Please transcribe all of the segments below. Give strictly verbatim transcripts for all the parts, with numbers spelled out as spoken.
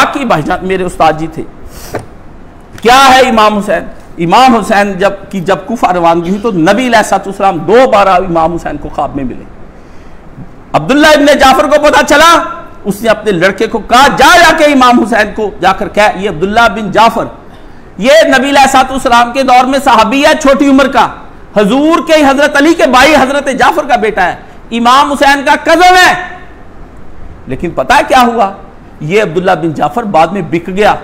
बाकी भाईजान मेरे उस्ताद जी थे। क्या है इमाम हुसैन? इमाम हुसैन जब की जब कूफा रवानगी हुई तो नबी अलैहिस्सलाम दो बार इमाम हुसैन को ख्वाब में मिले। अब्दुल्ला इब्ने जाफर को पता चला, उसने अपने लड़के को कहा जा जाके इमाम हुसैन को जाकर कह, ये अब्दुल्ला बिन जाफर ये नबी अलैहिस्सलाम के दौर में सहाबी है, छोटी उम्र का, हजूर के हजरत अली के भाई हजरत जाफर का बेटा है, इमाम हुसैन का कजन है। लेकिन पता है क्या हुआ? ये अब्दुल्ला बिन जाफर बाद में बिक गया,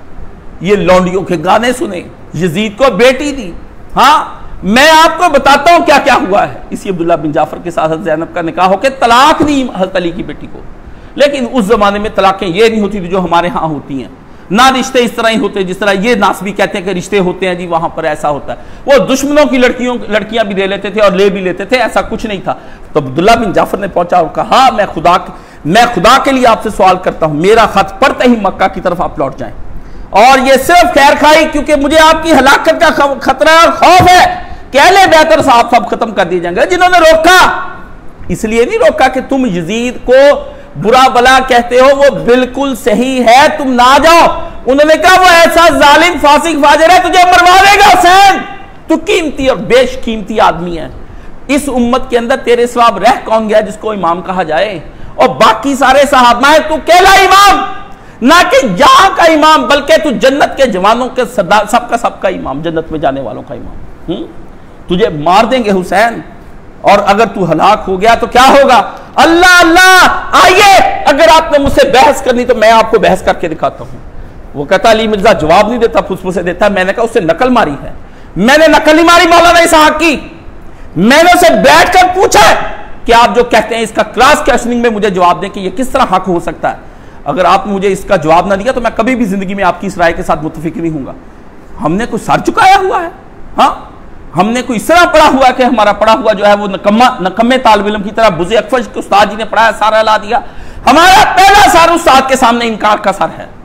ये लौंडियों के गाने सुने, यजीद को बेटी दी। हाँ, मैं आपको बताता हूं क्या क्या हुआ है। इसी अब्दुल्ला बिन जाफर के साथ ज़ैनब का निकाह होकर तलाक दी हज़रत अली की बेटी को। लेकिन उस जमाने में तलाकें ये नहीं होती थी जो हमारे यहाँ होती हैं, ना रिश्ते इस तरह ही होते जिस तरह ये नासबी कहते हैं कि रिश्ते होते हैं जी, वहां पर ऐसा होता है। वो दुश्मनों की लड़कियों लड़कियां भी दे लेते थे और ले भी लेते थे, ऐसा कुछ नहीं था। तो अब्दुल्ला बिन जाफर ने पहुंचा और कहा, मैं खुदा मैं खुदा के लिए आपसे सवाल करता हूं, मेरा खत पढ़ते ही मक्का की तरफ आप लौट जाएं, और ये सिर्फ खैर खाई, क्योंकि मुझे आपकी हलाकत का खतरा और खौफ है। कहले बेहतर साहब सब खत्म कर दिए जाएंगे। जिन्होंने रोका, इसलिए नहीं रोका कि तुम यजीद को बुरा भला कहते हो, वो बिल्कुल सही है, तुम ना जाओ। उन्होंने कहा वो ऐसा जालिम फासिक फाजिर है, तुझे मरवा देगा हुसैन, तू कीमती और बेशकीमती आदमी है। इस उम्मत के अंदर तेरे सिवा रह कौन गया जिसको इमाम कहा जाए? और बाकी सारे सहाबा है, तू केला इमाम, ना कि यहां का इमाम, बल्कि तू जन्नत के जवानों के सरदार, सबका सबका इमाम, जन्नत में जाने वालों का इमाम। हुँ? तुझे मार देंगे हुसैन, और अगर तू हलाक हो गया तो क्या होगा? अल्लाह अल्लाह, आइए अगर आपने मुझसे बहस करनी तो मैं आपको बहस करके दिखाता हूं। वो कहता अली मिर्जा जवाब नहीं देता, फुसफुसे देता। मैंने कहा उससे नकल मारी है। मैंने नकल नहीं मारी मौलाना इसहाक की, मैंने उसे बैठकर पूछा कि आप जो कहते हैं इसका क्लास क्वेश्चनिंग में मुझे जवाब दें कि यह किस तरह हक हो सकता है। अगर आप मुझे इसका जवाब ना दिया तो मैं कभी भी जिंदगी में आपकी इस राय के साथ मुतफिक नहीं हूंगा। हमने कोई सर चुकाया हुआ है? हाँ, हमने कोई इस तरह पढ़ा हुआ है कि हमारा पढ़ा हुआ जो है वो नकम्मा नकम्मे तालिब इल्म की तरह बुज़े अकफश के उस्ताद जी ने पढ़ाया, सारा ला दिया। हमारा पहला सर उस्ताद के सामने इनकार का सर है,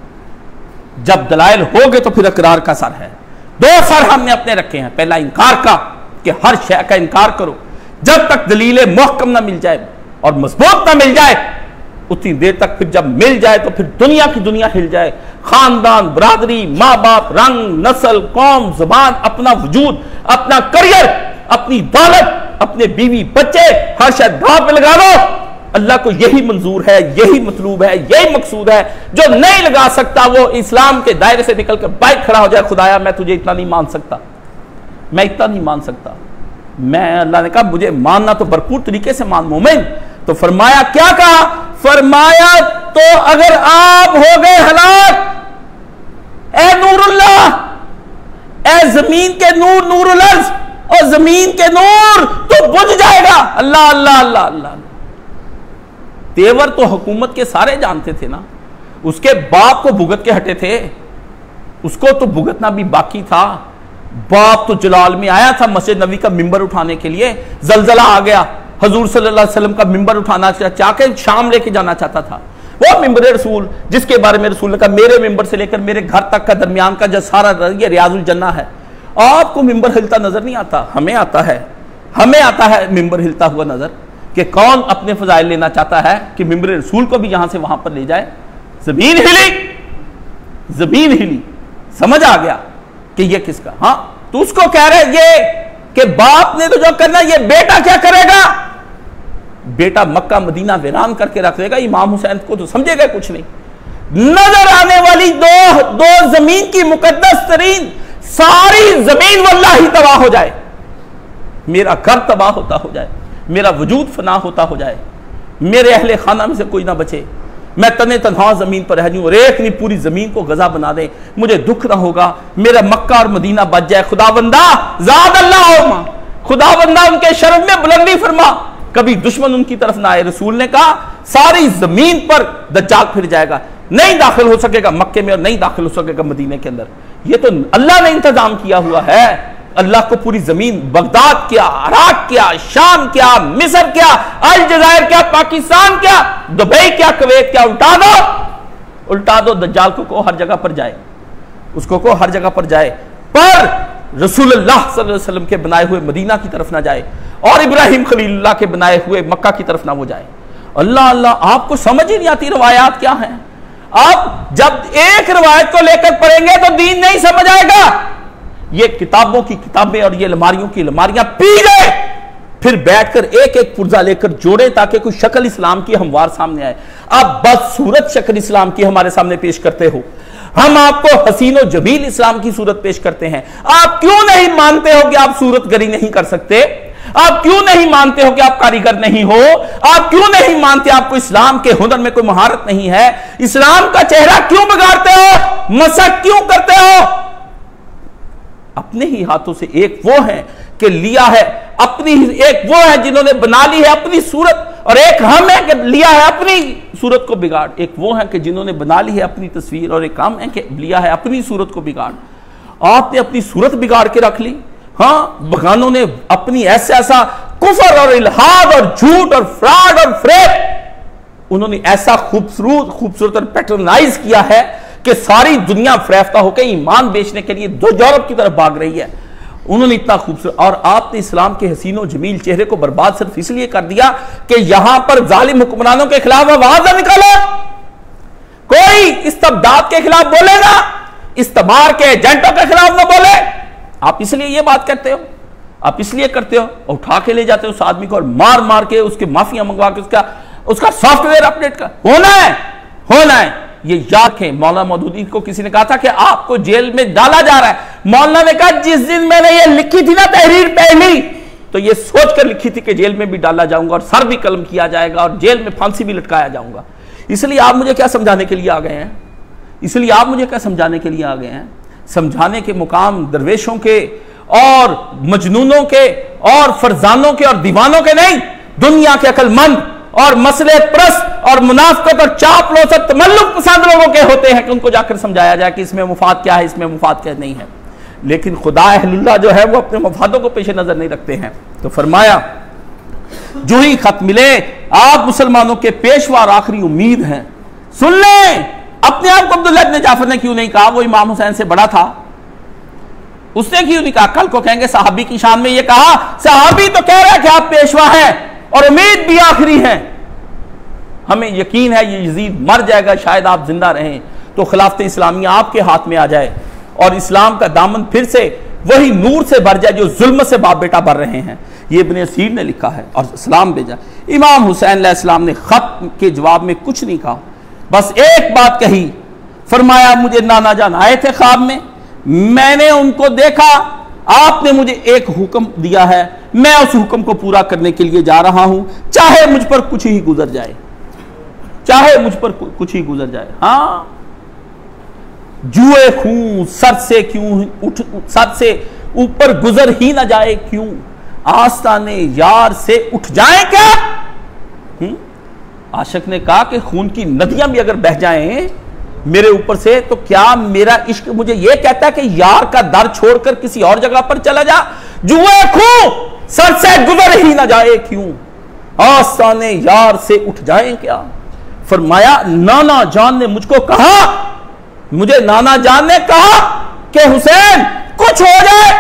जब दलाइल हो गए तो फिर इकरार का सर है। दो सर हमने अपने रखे हैं, पहला इनकार का कि हर शय का इनकार करो, जब तक दलील मुहकम ना मिल जाए और मजबूत ना मिल जाए उतनी देर तक, फिर जब मिल जाए तो फिर दुनिया की दुनिया हिल जाए। खानदान, बरादरी, माँ बाप, रंग, नस्ल, कौम, जुबान, अपना वजूद, अपना करियर, अपनी दौलत, अपने बीवी बच्चे, हर शय दांव पे लगा लो। अल्लाह को यही मंजूर है, यही मतलूब है, यही मकसूद है। जो नहीं लगा सकता वो इस्लाम के दायरे से निकल कर बाइक खड़ा हो जाए, खुदाया मैं तुझे इतना नहीं मान सकता, मैं इतना नहीं मान सकता। मैं, अल्लाह ने कहा मुझे मानना तो भरपूर तरीके से मान मोमिन। तो फरमाया, क्या कहा? फरमाया तो अगर आप हो गए हलाक, ए नूरुल्लाह, ए जमीन के नूर, नूरुल अर्ज़ और जमीन के नूर, तो बुझ जाएगा। अल्लाह अल्लाह अल्लाह अल्लाह। तेवर तो हुकूमत के सारे जानते थे ना, उसके बाप को भुगत के हटे थे, उसको तो भुगतना भी बाकी था। बाप तो जलाल में आया था मस्जिद नबी का मिंबर उठाने के लिए, जलजला आ गया, हजूर सल्लल्लाहु अलैहि वसल्लम का मिंबर उठाना चाहकर शाम लेके जाना चाहता था। वो मिंबर रसूल जिसके बारे में रसूल ने कहा मेरे मिंबर से लेकर मेरे घर तक का दरमियान का जो सारा ये रियाजुल जन्ना है। आपको मिंबर हिलता नजर नहीं आता, हमें आता है, हमें आता है मिंबर हिलता हुआ नजर, कि कौन अपने फजाइल लेना चाहता है कि मिंबर रसूल को भी यहां से वहां पर ले जाए। जमीन हिली, जमीन हिली, समझ आ गया कि ये किसका। हाँ, तो उसको कह रहे ये कि बाप ने तो जो करना, ये बेटा क्या करेगा? बेटा मक्का मदीना वीरान करके रख देगा। इमाम हुसैन को तो समझेगा कुछ नहीं। नजर आने वाली दो दो जमीन की मुकद्दस तरीन सारी जमीन वल्लाही तबाह हो जाए, मेरा घर तबाह होता हो जाए, मेरा वजूद फना होता हो जाए, मेरे अहले खाना में से कोई ना बचे, मैं तने तनहा जमीन पर रह जाऊं और एक नहीं पूरी जमीन को गजा बना दे, मुझे दुख ना होगा, मेरा मक्का और मदीना बच जाए। खुदाबंदा ज़ाद अल्लाह, खुदाबंदा उनके शर्फ में बुलंदी फरमा, कभी दुश्मन उनकी तरफ ना आए। रसूल ने कहा सारी जमीन पर दज्जाल फिर जाएगा, नहीं दाखिल हो सकेगा मक्के में और नहीं दाखिल हो सकेगा मदीने के अंदर। ये तो अल्लाह ने इंतजाम किया हुआ है। अल्लाह को पूरी जमीन, बगदाद क्या, इराक क्या, शाम क्या, मिस्र क्या, अलजायर क्या, पाकिस्तान क्या, दुबई क्या, कुवैत क्या, उल्टा दो, उल्टा दो। दज्जाल को, को हर जगह पर जाए, उसको को हर जगह पर जाए, पर रसूलुल्लाह सल्लल्लाहु अलैहि वसल्लम के बनाए हुए मदीना की तरफ ना जाए और इब्राहिम खलीलुल्लाह के बनाए हुए मक्का की तरफ ना वो जाए। अल्लाह अल्लाह, आपको समझ ही नहीं आती रवायात क्या है, अब जब एक रिवायत को लेकर पढ़ेंगे तो दीन नहीं समझ आएगा। ये किताबों की किताबें और ये अलमारियों की अलमारियां पी गए, फिर बैठकर एक एक पुर्जा लेकर जोड़े ताकि कोई शक्ल इस्लाम की हमवार सामने आए। अब बस सूरत शक्ल इस्लाम की हमारे सामने पेश करते हो, हम आपको हसीनो जमील इस्लाम की सूरत पेश करते हैं। आप क्यों नहीं मानते हो कि आप सूरत गरी नहीं कर सकते? आप क्यों नहीं मानते हो कि आप कारीगर नहीं हो? आप क्यों नहीं मानते आपको इस्लाम के हुनर में कोई महारत नहीं है? इस्लाम का चेहरा क्यों बिगाड़ते हो? मसक क्यों करते हो? अपने ही हाथों से एक वो है कि लिया है अपनी, एक वो है जिन्होंने बना ली है अपनी सूरत, और एक हम है कि लिया है अपनी सूरत को बिगाड़। एक वो है कि जिन्होंने बना ली है अपनी तस्वीर, और एक हम है कि लिया है अपनी सूरत को बिगाड़। आपने अपनी सूरत बिगाड़ के रख ली। हाँ, बगानों ने अपनी ऐसा ऐसा कुफर और इल्हाद और झूठ और फ्रॉड और फ्रेब उन्होंने ऐसा खूबसूरत खूबसूरत और पैटर्नाइज किया है कि सारी दुनिया फरेफ्ता होकर ईमान बेचने के लिए दो यूरोप की तरफ भाग रही है। उन्होंने इतना खूबसूरत, और आपने इस्लाम के हसीनो जमील चेहरे को बर्बाद सिर्फ इसलिए कर दिया कि यहां पर जालिम हुक्मरानों के खिलाफ आवाज न निकालो। कोई इस्तबदाद के खिलाफ बोलेगा, इस्तेमार के एजेंटों के खिलाफ न बोले। आप इसलिए ये बात करते हो, आप इसलिए करते हो, और उठा के ले जाते हो उस आदमी को और मार मार के उसके माफिया मंगवा के उसका उसका सॉफ्टवेयर अपडेट कर होना है होना है ये याद रखें। मौलाना मौदूदी को किसी ने कहा था कि आपको जेल में डाला जा रहा है। मौलाना ने कहा जिस दिन मैंने ये लिखी थी ना तहरीर पहली, तो ये सोचकर लिखी थी कि जेल में भी डाला जाऊंगा और सर भी कलम किया जाएगा और जेल में फांसी भी लटकाया जाऊंगा। इसलिए आप मुझे क्या समझाने के लिए आ गए हैं? इसलिए आप मुझे क्या समझाने के लिए आ गए हैं? समझाने के मुकाम दरवेशों के और मजनूनों के और फरजानों के और दीवानों के नहीं, दुनिया के अक्लमंद और मसले प्रस्त और मुनाफिकत और चापलूस और तमल्लुक पसंद लोगों के होते हैं कि उनको जाकर समझाया जाए कि इसमें मुफाद क्या है, इसमें मुफाद क्या नहीं है। लेकिन खुदा अहलुल्लाह जो है वो अपने मुफादों को पेश नजर नहीं रखते हैं। तो फरमाया जो ही खत मिले आप मुसलमानों के पेशवा और आखिरी उम्मीद हैं, सुन लें। अपने आप को अब्दुल्लाह इब्न जाफर ने क्यों नहीं कहा? वो इमाम हुसैन से बड़ा था, उसने क्यों नहीं कहा? कल को कहेंगे सहाबी की शान में ये कहा, सहाबी तो कह रहा है कि आप पेशवा हैं और उम्मीद भी आखिरी है। हमें यकीन है ये यजीद मर जाएगा, शायद आप जिंदा रहें तो खिलाफत इस्लामिया आपके हाथ में आ जाए और इस्लाम का दामन फिर से वही नूर से भर जाए जो जुल्म से बाप बेटा भर रहे हैं। ये इब्ने असीर ने लिखा है और सलाम भेजा। इमाम हुसैन अलैहिस्सलाम ने खत के जवाब में कुछ नहीं कहा, बस एक बात कही। फरमाया मुझे नाना जान आए थे ख्वाब में, मैंने उनको देखा, आपने मुझे एक हुक्म दिया है, मैं उस हुक्म को पूरा करने के लिए जा रहा हूं, चाहे मुझ पर कुछ ही गुजर जाए, चाहे मुझ पर कुछ ही गुजर जाए। हां, जुए खूं सर से क्यों उठ सर से ऊपर गुजर ही ना जाए क्यों, आस्ताने यार से उठ जाए क्या? हुँ? आशिक ने कहा कि खून की नदियां भी अगर बह जाएं मेरे ऊपर से तो क्या मेरा इश्क मुझे यह कहता है कि यार का दर छोड़कर किसी और जगह पर चला जा? जुए खूं सर से गुजर ही ना जाए क्यों, आस्ताने यार से उठ जाए क्या? फरमाया नाना जान ने मुझको कहा, मुझे नाना जान ने कहा कि हुसैन कुछ हो जाए।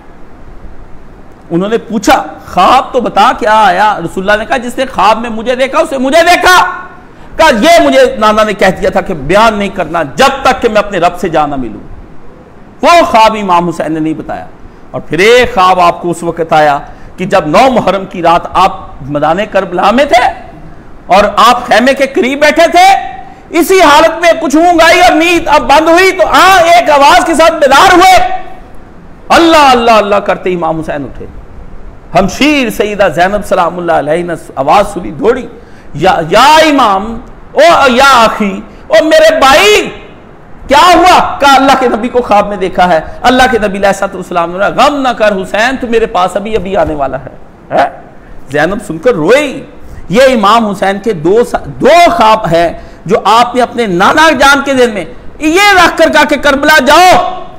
उन्होंने पूछा ख्वाब तो बता क्या आया? रसूलुल्लाह ने कहा जिसने ख्वाब में मुझे देखा उसे मुझे देखा। कहा ये मुझे नाना ने कह दिया था कि बयान नहीं करना जब तक कि मैं अपने रब से जा ना मिलूं। वो ख्वाब इमाम हुसैन ने नहीं बताया। और फिर एक ख्वाब आपको उस वक्त आया कि जब नौ मुहर्रम की रात आप मैदान करबला में थे और आप खैमे के करीब बैठे थे, इसी हालत में कुछ ऊंघाई और नींद अब बंद हुई तो आ एक आवाज के साथ बेदार हुए, अल्लाह अल्लाह अल्लाह करते इमाम हुसैन उठे। हमशीर सईदा ज़ैनब सलामुल्लाह अलैहा ने आवाज सुनी, दौड़ी, या, या इमाम, ओ या आखी, ओ मेरे भाई क्या हुआ? कहा अल्लाह के नबी को ख्वाब में देखा है। अल्लाह के नबी अलैहिस्सलाम ने गम ना कर हुसैन, तू मेरे पास अभी अभी आने वाला है, है? ज़ैनब सुनकर रोई। ये इमाम हुसैन के दो दो ख्वाब है जो आपने अपने नाना जान के दिन में ये रख कर कहा कि करबला जाओ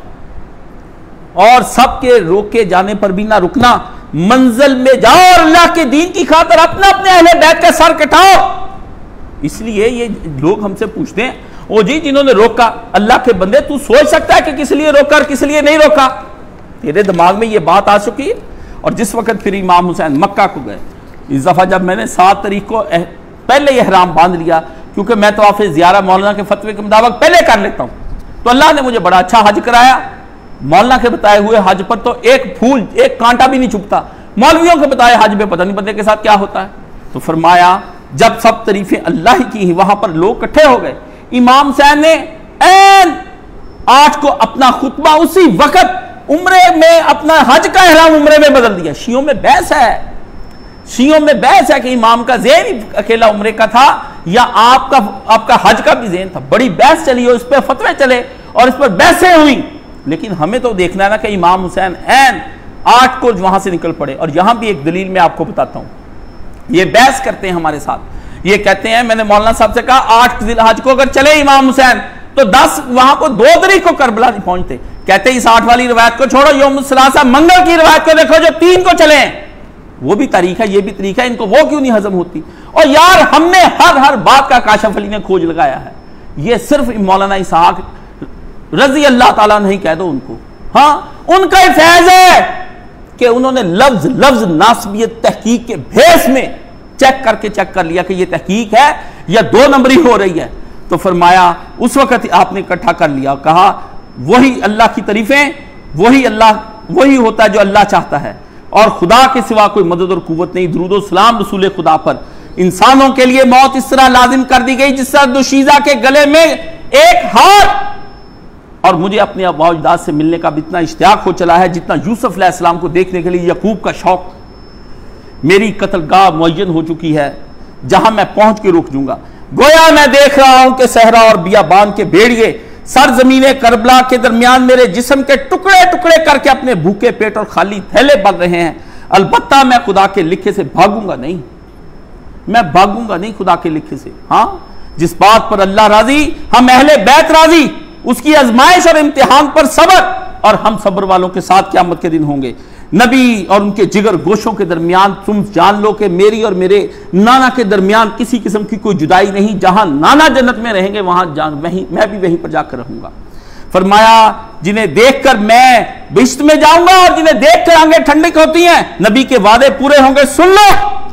और सबके रोके जाने पर भी ना रुकना, मंजिल में जाओ और अल्लाह के दीन की खातिर अपना अपने अहले बैत का सर कटाओ। इसलिए ये लोग हमसे पूछते हैं, ओ जी जिन्होंने रोका, अल्लाह के बंदे तू सोच सकता है कि किस लिए रोका और किस लिए नहीं रोका? तेरे दिमाग में ये बात आ चुकी है। और जिस वक्त फिर इमाम हुसैन मक्का को गए, इस दफा जब मैंने सात तारीख को पहले एहराम बांध लिया क्योंकि मैं तवाफ ज़ियारा मौलाना के फतवे के मुताबिक पहले कर लेता हूं, तो अल्लाह ने मुझे बड़ा अच्छा हज कराया। मौलाना के बताए हुए हज पर तो एक फूल एक कांटा भी नहीं चुभता, मौलवियों के बताए हज में पता नहीं बंदे के साथ क्या होता है। तो फरमाया जब सब तरीफें अल्लाह की ही, वहां पर लोग इकट्ठे हो गए। इमाम हुसैन ने ऐन आठ को अपना खुतबा उसी वक्त उम्रे में, अपना हज का एहराम उम्रे में बदल दिया। शियों में बहस है, शियों में बहस है कि इमाम का ज़ेन अकेला उम्रे का था या आपका आपका हज का भी ज़ेन था। बड़ी बहस चली और इस पर फतवे चले और इस पर बहसें हुई। लेकिन हमें तो देखना है ना कि इमाम हुसैन ऐन आठ को वहां से निकल पड़े। और यहां भी एक दलील मैं आपको बताता हूं, ये बहस करते हैं हमारे साथ, ये कहते हैं मैंने मौलाना साहब से कहा आठ जिलहज को अगर चले इमाम हुसैन तो दस वहां को दो तारीख को करबला नहीं पहुंचते। कहते इस आठ वाली रिवायत को छोड़ो, यौम सलासा मंगल की रिवायत को देखो जो तीन को चले, वो भी तारीख है ये भी तारीख है, इनको वो क्यों नहीं हजम होती। और यार हमने हर हर बात का काशिफ अली ने खोज लगाया है, ये सिर्फ मौलाना इसहाक रजी अल्लाह ताला नहीं कह दो उनको, हाँ उनका ही फैज है कि उन्होंने लफ्ज लफ्ज नासबियत तहकीक के भेस में चेक करके चेक कर लिया कि ये तहकीक है या दो नंबरी हो रही है। तो फरमाया उस वक्त आपने इकट्ठा कर लिया, कहा वही अल्लाह की तारीफें, वही अल्लाह वही होता है जो अल्लाह चाहता है और खुदा के सिवा कोई मदद और कुव्वत नहीं। दुरूद सलाम रसूल खुदा पर। इंसानों के लिए मौत इस तरह लाजिम कर दी गई जिस तरह दुशीजा के गले में एक हार। और मुझे अपने अबाउजदाद से मिलने का भी इतना इश्तियाक हो चला है जितना यूसुफ अलैहिस्सलाम को देखने के लिए यकूब का शौक। मेरी कत्लगाह मुअय्यन हो चुकी है जहां मैं पहुंच के रुक दूंगा। गोया मैं देख रहा हूं कि सहरा और बियाबान के भेड़िए सरजमीने करबला के दरमियान मेरे जिस्म के टुकड़े टुकड़े करके अपने भूखे पेट और खाली थैले भर रहे हैं। अलबत्ता मैं खुदा के लिखे से भागूंगा नहीं, मैं भागूंगा नहीं खुदा के लिखे से। हाँ जिस बात पर अल्लाह राजी, हम अहले बैत राजी, उसकी आजमाइश और इम्तिहान पर सब्र, और हम सब्र वालों के साथ क़यामत के दिन होंगे। नबी और उनके जिगर गोशों के दरमियान तुम जान लो कि मेरी और मेरे नाना के दरमियान किसी किस्म की कोई जुदाई नहीं। जहां नाना जन्नत में रहेंगे वहां जान वहीं मैं भी वहीं पर जाकर रहूंगा। फरमाया जिन्हें देखकर मैं बिश्त में जाऊंगा और जिन्हें देखकर आंखें ठंडक होती हैं, नबी के वादे पूरे होंगे। सुन लो,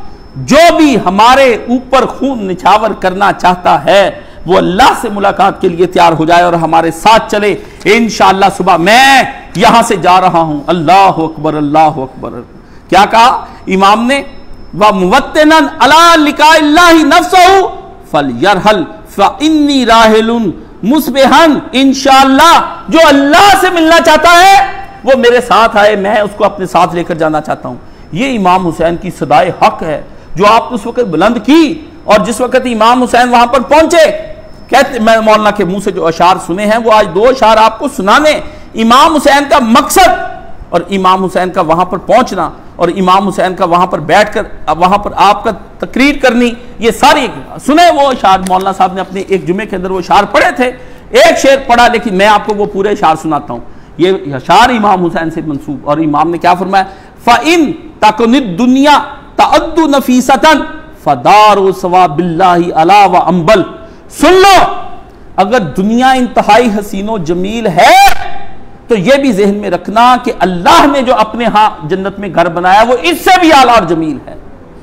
जो भी हमारे ऊपर खून निछावर करना चाहता है वो अल्लाह से मुलाकात के लिए तैयार हो जाए और हमारे साथ चले। इंशाअल्लाह सुबह मैं यहां से जा रहा हूं। अल्लाह अकबर अल्लाह अकबर। क्या कहा इमाम ने, व मुवत्तिनन अला लिकाइल्लाहि नफ्सहु फलयरहल फइन्नी राहिलुन मुस्बिहन। इंशाअल्लाह जो अल्लाह से मिलना चाहता है वो मेरे साथ आए, मैं उसको अपने साथ लेकर जाना चाहता हूं। ये इमाम हुसैन की सदाए हक है जो आप उस वक्त बुलंद की। और जिस वक्त इमाम हुसैन वहां पर पहुंचे, कहते मैं मौलाना के मुंह से जो अशार सुने हैं वो आज दो अशार आपको सुनाने। इमाम हुसैन का मकसद और इमाम हुसैन का वहां पर पहुंचना और इमाम हुसैन का वहां पर बैठकर वहां पर आपका तकरीर करनी, ये सारी सुने वो अशार। मौलाना साहब ने अपने एक जुमे के अंदर वो अशार पढ़े थे, एक शेर पढ़ा, लेकिन मैं आपको वो पूरे अशार सुनाता हूं। ये अशार इमाम हुसैन से मंसूब। और इमाम ने क्या फरमाया, फ़इन तकुनिद दुनिया तअद्दु नफीसतन फदारो सवा बिल्लाहि अला व अंबल। सुन लो, अगर दुनिया इंतहाई हसीनो जमील है तो यह भी जहन में रखना कि अल्लाह ने जो अपने यहां जन्नत में घर बनाया वो इससे भी आला और जमील है।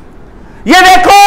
ये देखो,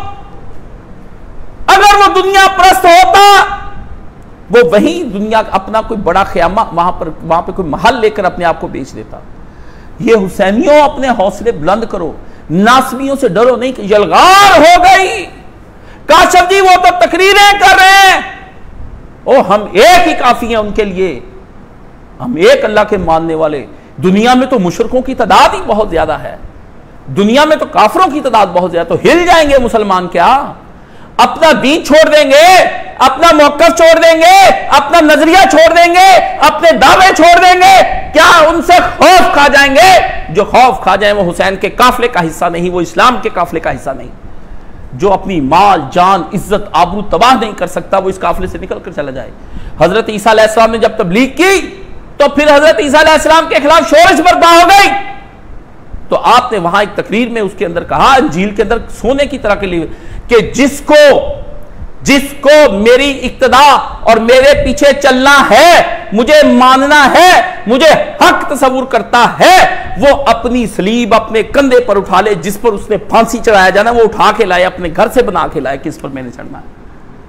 अगर वो दुनिया परस्त होता वो वही दुनिया अपना कोई बड़ा ख्यामा वहां पर वहां पर कोई महल लेकर अपने आप को बेच देता। ये हुसैनियों अपने हौसले बुलंद करो, नासबियों से डरो नहीं कि यलगार हो गई। काशिफ जी वो तो तकरीरें कर रहे हैं, ओ हम एक ही काफी हैं उनके लिए, हम एक अल्लाह के मानने वाले। दुनिया में तो मुशरिकों की तादाद ही बहुत ज्यादा है, दुनिया में तो काफरों की तादाद बहुत ज्यादा। तो हिल जाएंगे मुसलमान क्या? अपना दीन छोड़ देंगे, अपना मौकफ छोड़ देंगे, अपना नजरिया छोड़ देंगे, अपने दावे छोड़ देंगे? क्या उनसे खौफ खा जाएंगे? जो खौफ खा जाए वो हुसैन के काफले का हिस्सा नहीं, वो इस्लाम के काफले का हिस्सा नहीं। जो अपनी माल जान इज्जत आबरू तबाह नहीं कर सकता वो इस काफले से निकल कर चला जाए। हजरत ईसा अलैहिस्सलाम ने जब तबलीग की तो फिर हजरत ईसा अलैहिस्सलाम के खिलाफ शोरश बर्पा हो गई। तो आपने वहां एक तकरीर में उसके अंदर कहा, इंजील के अंदर सोने की तरह के लिए, कि जिसको जिसको मेरी इक्तदा और मेरे पीछे चलना है, मुझे मानना है, मुझे हक तस्वुर करता है, वो अपनी सलीब अपने कंधे पर उठा ले। जिस पर उसने फांसी चढ़ाया जाना वो उठा के लाए, अपने घर से बना के लाए, किस पर मैंने चढ़ना है।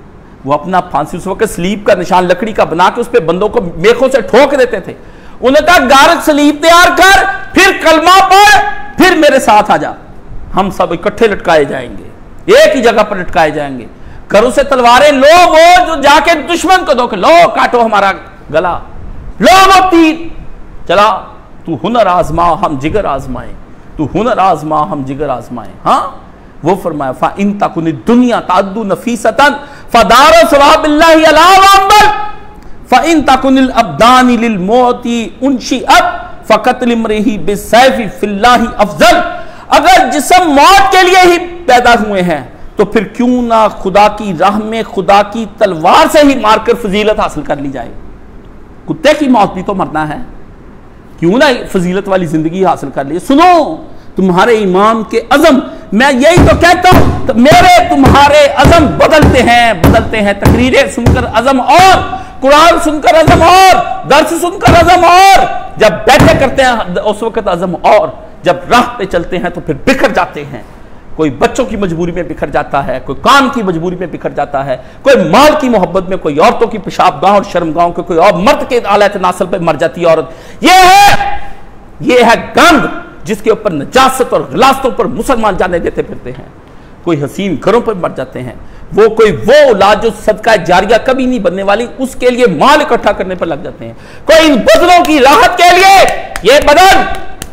वो अपना फांसी उस वक्त सलीब का निशान लकड़ी का बना के उस पर बंदों को मेखों से ठोक देते थे। उन्होंने कहा गारद सलीब तैयार कर, फिर कलमा पढ़, फिर मेरे साथ आ जा, हम सब इकट्ठे लटकाए जाएंगे, एक ही जगह पर लटकाए जाएंगे। घरों से तलवारें लो, वो जो जाके दुश्मन को धोखे, लो काटो हमारा गला, लो वो तीर चला, तू हुनर आजमा हम जिगर आजमाए, तू हुनर आजमा हम जिगर आजमाए। हाँ, वो फरमाया फा इन तकुन दुनिया तादु नफीसतन फदारो सवाबिल्लाहि अला वअंबल फा इन तकुनिल अब्दानी लिल मौती उनशी अब फकत लिमरिही बिसैफी फिल्लाहि अफजल। अगर जिस्म मौत के लिए ही पैदा हुए हैं तो फिर क्यों ना खुदा की राह में खुदा की तलवार से ही मारकर फजीलत हासिल कर ली जाए। कुत्ते की मौत भी तो मरना है, क्यों ना फजीलत वाली जिंदगी हासिल कर ली। सुनो, तुम्हारे इमाम के अज़म, मैं यही तो कहता हूं, तो मेरे तुम्हारे अज़म बदलते हैं बदलते हैं तकरीरें सुनकर अज़म और, कुरान सुनकर अज़म और, दर्स सुनकर अज़म और, जब बैठे करते हैं उस वक्त अज़म और, जब राह पे चलते हैं तो फिर बिखर जाते हैं। कोई बच्चों की मजबूरी में बिखर जाता है, कोई काम की मजबूरी में बिखर जाता है, कोई माल की मोहब्बत में, कोई औरतों की पेशाबगाह और शर्मगाहों के, कोई और मर्द के आलत नासल पे मर जाती है औरत। ये है ये है गंद जिसके ऊपर नजासत और गिलासतों पर मुसलमान जाने देते फिरते हैं। कोई हसीन घरों पर मर जाते हैं, वो कोई वो औलाद जो सदका जारिया कभी नहीं बनने वाली, उसके लिए माल इकट्ठा करने पर लग जाते हैं। कोई इन बदलों की राहत के लिए ये बदन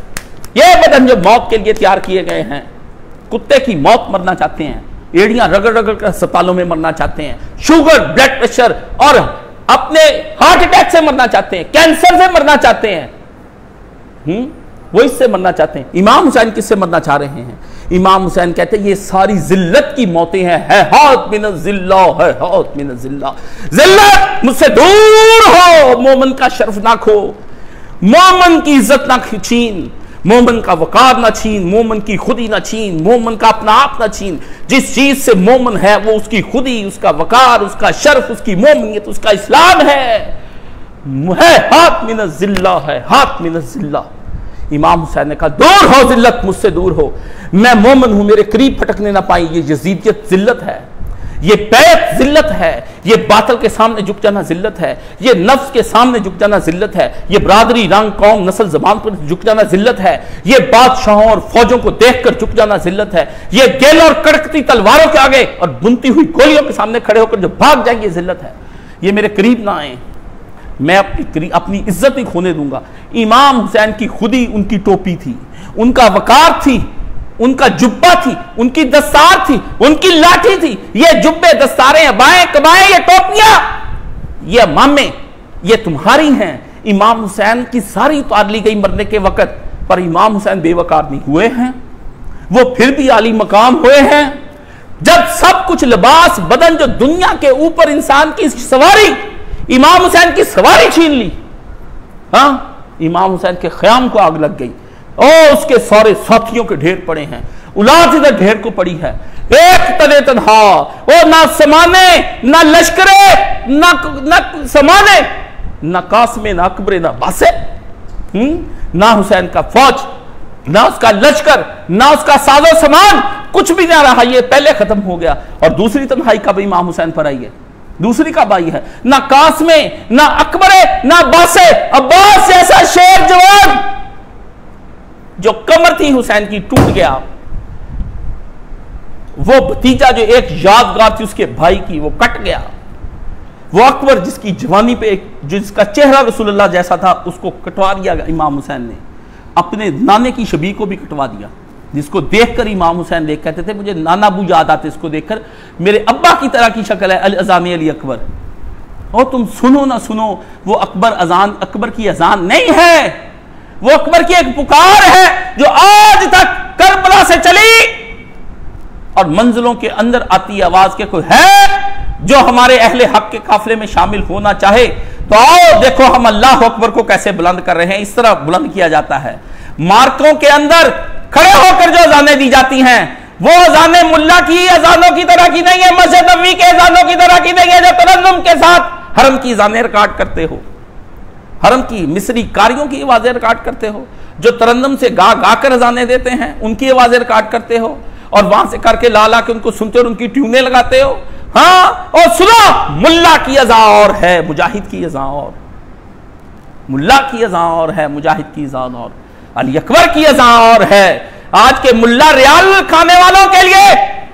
ये बदन जो मौत के लिए तैयार किए गए हैं, कुत्ते की मौत मरना चाहते हैं, एड़ियां रगड़ रगड़ कर अस्पतालों में मरना चाहते हैं, शुगर ब्लड प्रेशर और अपने हार्ट अटैक से मरना चाहते हैं, कैंसर से मरना चाहते हैं, हम्म वो इससे मरना चाहते हैं। इमाम हुसैन किससे मरना चाह रहे हैं? इमाम हुसैन कहते हैं ये सारी जिल्लत की मौतें हैं, है हाथ मिन जिल्ला, है हाथ मिन जिल्ला, जिल्लत मुझसे दूर हो, मोमन का शर्फ ना खो, मोमन की इज्जत ना छीन, मोमन का वकार ना छीन, मोमन की खुदी ना छीन, मोमन का अपना आप ना छीन। जिस चीज से मोमन है वो उसकी खुदी, उसका वकार, उसका शर्फ, उसकी मोमियत, उसका इस्लाम है, है हाथ मिन जिल्ला, है हाथ मिन जिल्ला। इमाम हुसैन ने कहा दूर हो जिल्लत, मुझसे दूर हो, मैं मोमन हूं, मेरे करीब फटकने ना पाई। ये यजीदियत जिल्लत है, ये बैत जिल्लत है, ये बातल के सामने झुक जाना जिल्लत है, ये नफ्स के सामने झुक जाना जिल्लत है, ये बरादरी रंग कौम नस्ल जबान पर झुक जाना जिल्लत है, ये बादशाहों और फौजों को देखकर झुक जाना जिल्लत है, ये गेल और कड़कती तलवारों के आगे और बुनती हुई गोलियों के सामने खड़े होकर जो भाग जाएंगे जिल्लत है। ये मेरे करीब ना आए, मैं अपनी अपनी इज्जत ही खोने दूंगा। इमाम हुसैन की खुदी उनकी टोपी थी, उनका वकार थी, उनका जुब्बा थी, उनकी दस्तार थी, उनकी लाठी थी। ये जुब्बे, दस्तारें, बाएं कबाएं, ये टोपियां, ये मामे, ये तुम्हारी हैं। इमाम हुसैन की सारी उतार ली गई मरने के वक्त, पर इमाम हुसैन बेवकार नहीं हुए हैं, वो फिर भी आली मकाम हुए हैं। जब सब कुछ लिबास बदन जो दुनिया के ऊपर इंसान की सवारी, इमाम हुसैन की सवारी छीन ली। हाँ, इमाम हुसैन के ख्याम को आग लग गई और उसके सारे साथियों के ढेर पड़े हैं, औलाद इधर ढेर को पड़ी है, एक तने तन्हा, वो ना समाने, ना लश्करे, ना ना समाने, ना कासमे, ना अकबरे, ना बासे, हम्म ना हुसैन का फौज, ना उसका लश्कर, ना उसका साजो सामान, कुछ भी ना रहा। ये पहले खत्म हो गया। और दूसरी तन्हाई कब इमाम हुसैन पर आई है? दूसरी का बाई है, ना कासमे, ना अकबरे, ना बासे। अब्बास जैसा शेर जवान जो कमर थी हुसैन की टूट गया, वो भतीजा जो एक यादगार थी उसके भाई की, वो कट गया। वो अकबर जिसकी जवानी पे एक, जिसका चेहरा रसूलुल्लाह जैसा था, उसको कटवा दिया इमाम हुसैन ने। अपने नाने की शबी को भी कटवा दिया, जिसको देखकर इमाम हुसैन देख कहते थे मुझे नाना अबू याद आते, इसको देखकर मेरे अब्बा की तरह की शक्ल है, अल अजान अली अकबर। और तुम सुनो ना सुनो, वो अकबर अजान अकबर की अजान नहीं है, वो अकबर की एक पुकार है जो आज तक करबला से चली और मंजिलों के अंदर आती आवाज के कोई है जो हमारे अहले हक के काफिले में शामिल होना चाहे तो आओ देखो हम अल्लाह अकबर को कैसे बुलंद कर रहे हैं। इस तरह बुलंद किया जाता है। मार्कों के अंदर खड़े होकर जो अजानें दी जाती हैं वो अजानें मुल्ला की अजानों की तरह की नहीं है, मस्जिद नबवी के अजानों की तरह की नहीं है जो तरन्नुम के साथ हरम की अजानें रिकॉर्ड करते हो, हरम की मिस्री कारियों की आवाजें रिकॉर्ड करते हो, जो तरन्नुम से गा गा कर अजानें देते हैं उनकी आवाजें रिकॉर्ड करते हो और वहां से करके ला ला के उनको सुनते हो और उनकी ट्यूनें लगाते हो। हाँ, और सुनो, मुल्ला की अज़ा और है, मुजाहिद की अज़ा और, मुल्ला की अज़ा और है, मुजाहिद की अज़ा और, अली अकबर की अज़ा और है। आज के मुल्ला रियाल खाने वालों के लिए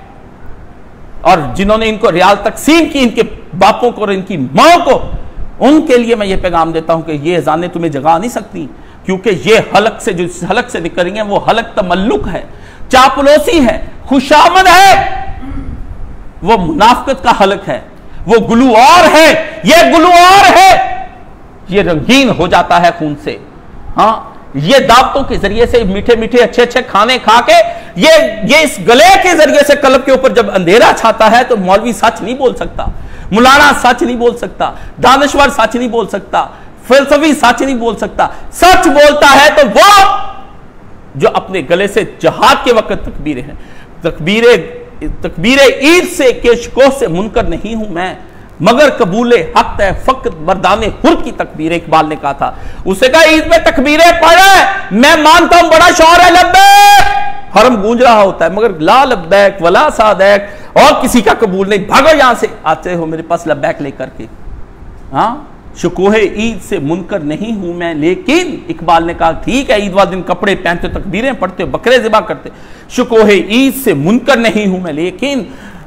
और जिन्होंने इनको रियाल तकसीम की, इनके बापों को और इनकी माँ को, उनके लिए मैं ये पैगाम देता हूं कि ये अज़ानें तुम्हें जगा नहीं सकती, क्योंकि ये हलक से, जो हलक से निकल रही हैं, वो हलक तमल्लुक है, चापलूसी है, खुशामद है, वो मुनाफिकत का हलक है, वो गुलू और है, ये गुलू और है, ये रंगीन हो जाता है खून से। हाँ, ये दावतों के जरिए से, मीठे मीठे अच्छे अच्छे खाने खा के, ये ये इस गले के जरिए से कल्ब के ऊपर जब अंधेरा छाता है तो मौलवी सच नहीं बोल सकता, मुलाना सच नहीं बोल सकता, दानश्वर सच नहीं बोल सकता, फिलसफी सच नहीं बोल सकता। सच बोलता है तो वो जो अपने गले से जहाद के वक्त तकबीरें हैं, तकबीरे तकबीरे ईद से के शिकोह से मुनकर नहीं हूं मैं, मगर कबूले हक है फकत मर्दाने हुर की तकबीर। इकबाल ने कहा था, उसे कहा ईद में तकबीरें पढ़े, मैं मानता हूं बड़ा शौर है, लब्बैक, हरम गूंज रहा होता है, मगर ला लब्बैक वला सादैक, और किसी का कबूल नहीं, भागो यहां से, आते हो मेरे पास लब्बैक लेकर के। हाँ, शुकोहे ईद से मुनकर नहीं हूं मैं, लेकिन इकबाल ने कहा ठीक है, ईद वाले दिन कपड़े पहनते, तकबीरें पढ़ते, बकरे ज़िबा करते, शुकोहे ईद से मुनकर नहीं हूं मैं, लेकिन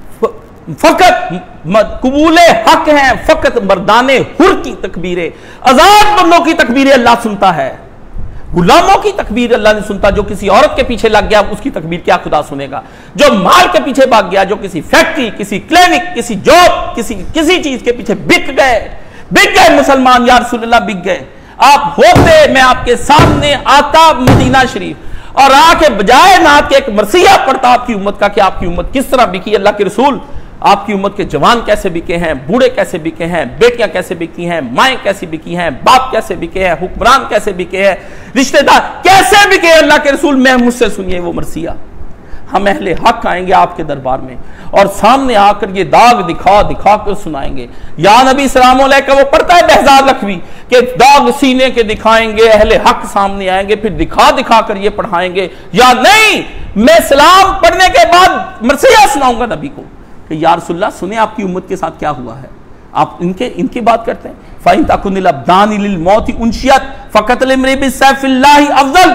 फकत कबूले हक हैं फकत मर्दाने हुर की तकबीरें। आजाद बंदों की तकबीरें अल्लाह सुनता है, गुलामों की तकबीर अल्लाह नहीं सुनता। जो किसी औरत के पीछे लग गया उसकी तकबीर क्या खुदा सुनेगा? जो माल के पीछे भाग गया, जो किसी फैक्ट्री, किसी क्लिनिक, किसी जॉब, किसी किसी चीज के पीछे बिक गए, बिक गए मुसलमान, या रसूलल्लाह बिक गए। आप होते, मैं आपके सामने आता मदीना शरीफ और आके बजाय नात के एक मरसिया पढ़ता आपकी उम्मत का कि आपकी उम्मत किस तरह बिकी। अल्लाह के रसूल, आपकी उम्मत के जवान कैसे बिके हैं, बूढ़े कैसे बिके हैं, बेटियां कैसे बिकी हैं, माएँ कैसी बिकी हैं, बाप कैसे बिके हैं, हुक्मरान कैसे बिके हैं, रिश्तेदार कैसे बिके। अल्लाह के रसूल, मैं मुझसे सुनिए वो मरसिया। हम अहले हक आएंगे आपके दरबार में और सामने आकर ये दाग दिखा दिखा कर सुनाएंगे। या नबी सलाम अलैका, वो पढ़ता है बहजाद लखवी के दाग सीने के दिखाएंगे, अहले हक सामने आएंगे, फिर दिखा दिखा कर ये पढ़ाएंगे। या नहीं, मैं सलाम पढ़ने के बाद मरसिया सुनाऊंगा नबी को कि या रसूलल्लाह सुने आपकी उम्मत के साथ क्या हुआ है। आप इनके इनकी बात करते हैं। फाइन तकुनिल अब्दानी लिल मौति उनशियत फकत लिमरि बिसैफिल्लाहि अफजल।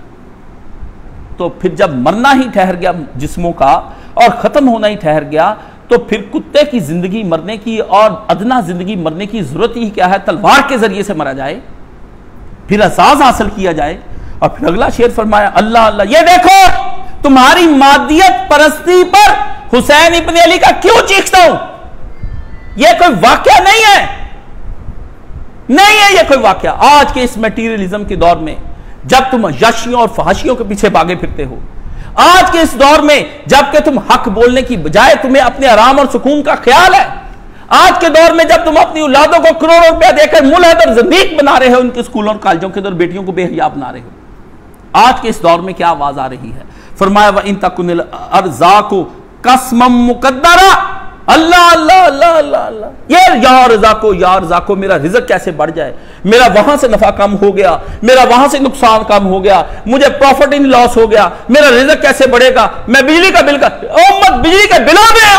तो फिर जब मरना ही ठहर गया जिस्मों का और खत्म होना ही ठहर गया, तो फिर कुत्ते की जिंदगी मरने की और अदना जिंदगी मरने की जरूरत ही क्या है? तलवार के जरिए से मरा जाए, फिर एहसास हासिल किया जाए। और फिर अगला शेर फरमाया, अल्लाह अल्लाह, ये देखो तुम्हारी मादियत परस्ती पर हुसैन इब्न अली का क्यों चीखता हूं। यह कोई वाकया नहीं है, नहीं है यह कोई वाकया। आज के इस मटीरियलिज्म के दौर में जब तुम यशियों और फहाशियों के पीछे भागे फिरते हो, आज के इस दौर में जबकि तुम हक बोलने की बजाय तुम्हें अपने आराम और सुकून का ख्याल है, आज के दौर में जब तुम अपनी औलादों को करोड़ों रुपया देकर मुल्हद और ज़ंदीक बना रहे हो, उनके स्कूलों और कॉलेजों के अंदर बेटियों को बेहया बना रहे हो, आज के इस दौर में क्या आवाज आ रही है? फरमाया व इन तकुनिल अर्ज़ाक़ु कसमम मुक़द्दरा। अल्लाह अल्लाह अल्लाह अल्लाह अल्लाह, ये यार रज़ाको यार रज़ाको, मेरा रिज़्क़ कैसे बढ़ जाए, मेरा वहां से नफा कम हो गया, मेरा वहां से नुकसान कम हो गया, मुझे प्रॉफिट इन लॉस हो गया, मेरा रिज़्क़ कैसे बढ़ेगा, मैं बिजली का बिल का उम्मत बिजली के बिलों में,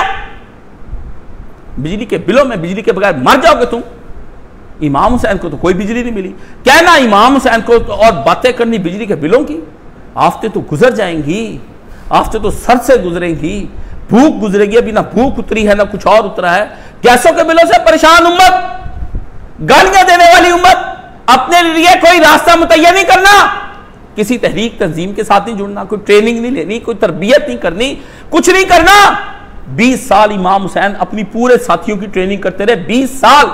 बिजली के बिलों में बिजली के बगैर मर जाओगे तुम। इमाम हुसैन को तो कोई बिजली नहीं मिली, कहना इमाम हुसैन को तो और बातें करनी बिजली के बिलों की। आफतें तो गुजर जाएंगी, आफतें तो सर से गुजरेंगी, भूख गुजरेगी, अभी ना भूख उतरी है ना कुछ और उतरा है। गैसों के बिलों से परेशान उम्मत, गालियां देने वाली उम्मत, अपने लिए कोई रास्ता मुतय्यन नहीं करना, किसी तहरीक तंजीम के साथ नहीं जुड़ना, कोई ट्रेनिंग नहीं लेनी, कोई तरबियत नहीं करनी, कुछ नहीं करना। बीस साल इमाम हुसैन अपनी पूरे साथियों की ट्रेनिंग करते रहे, बीस साल।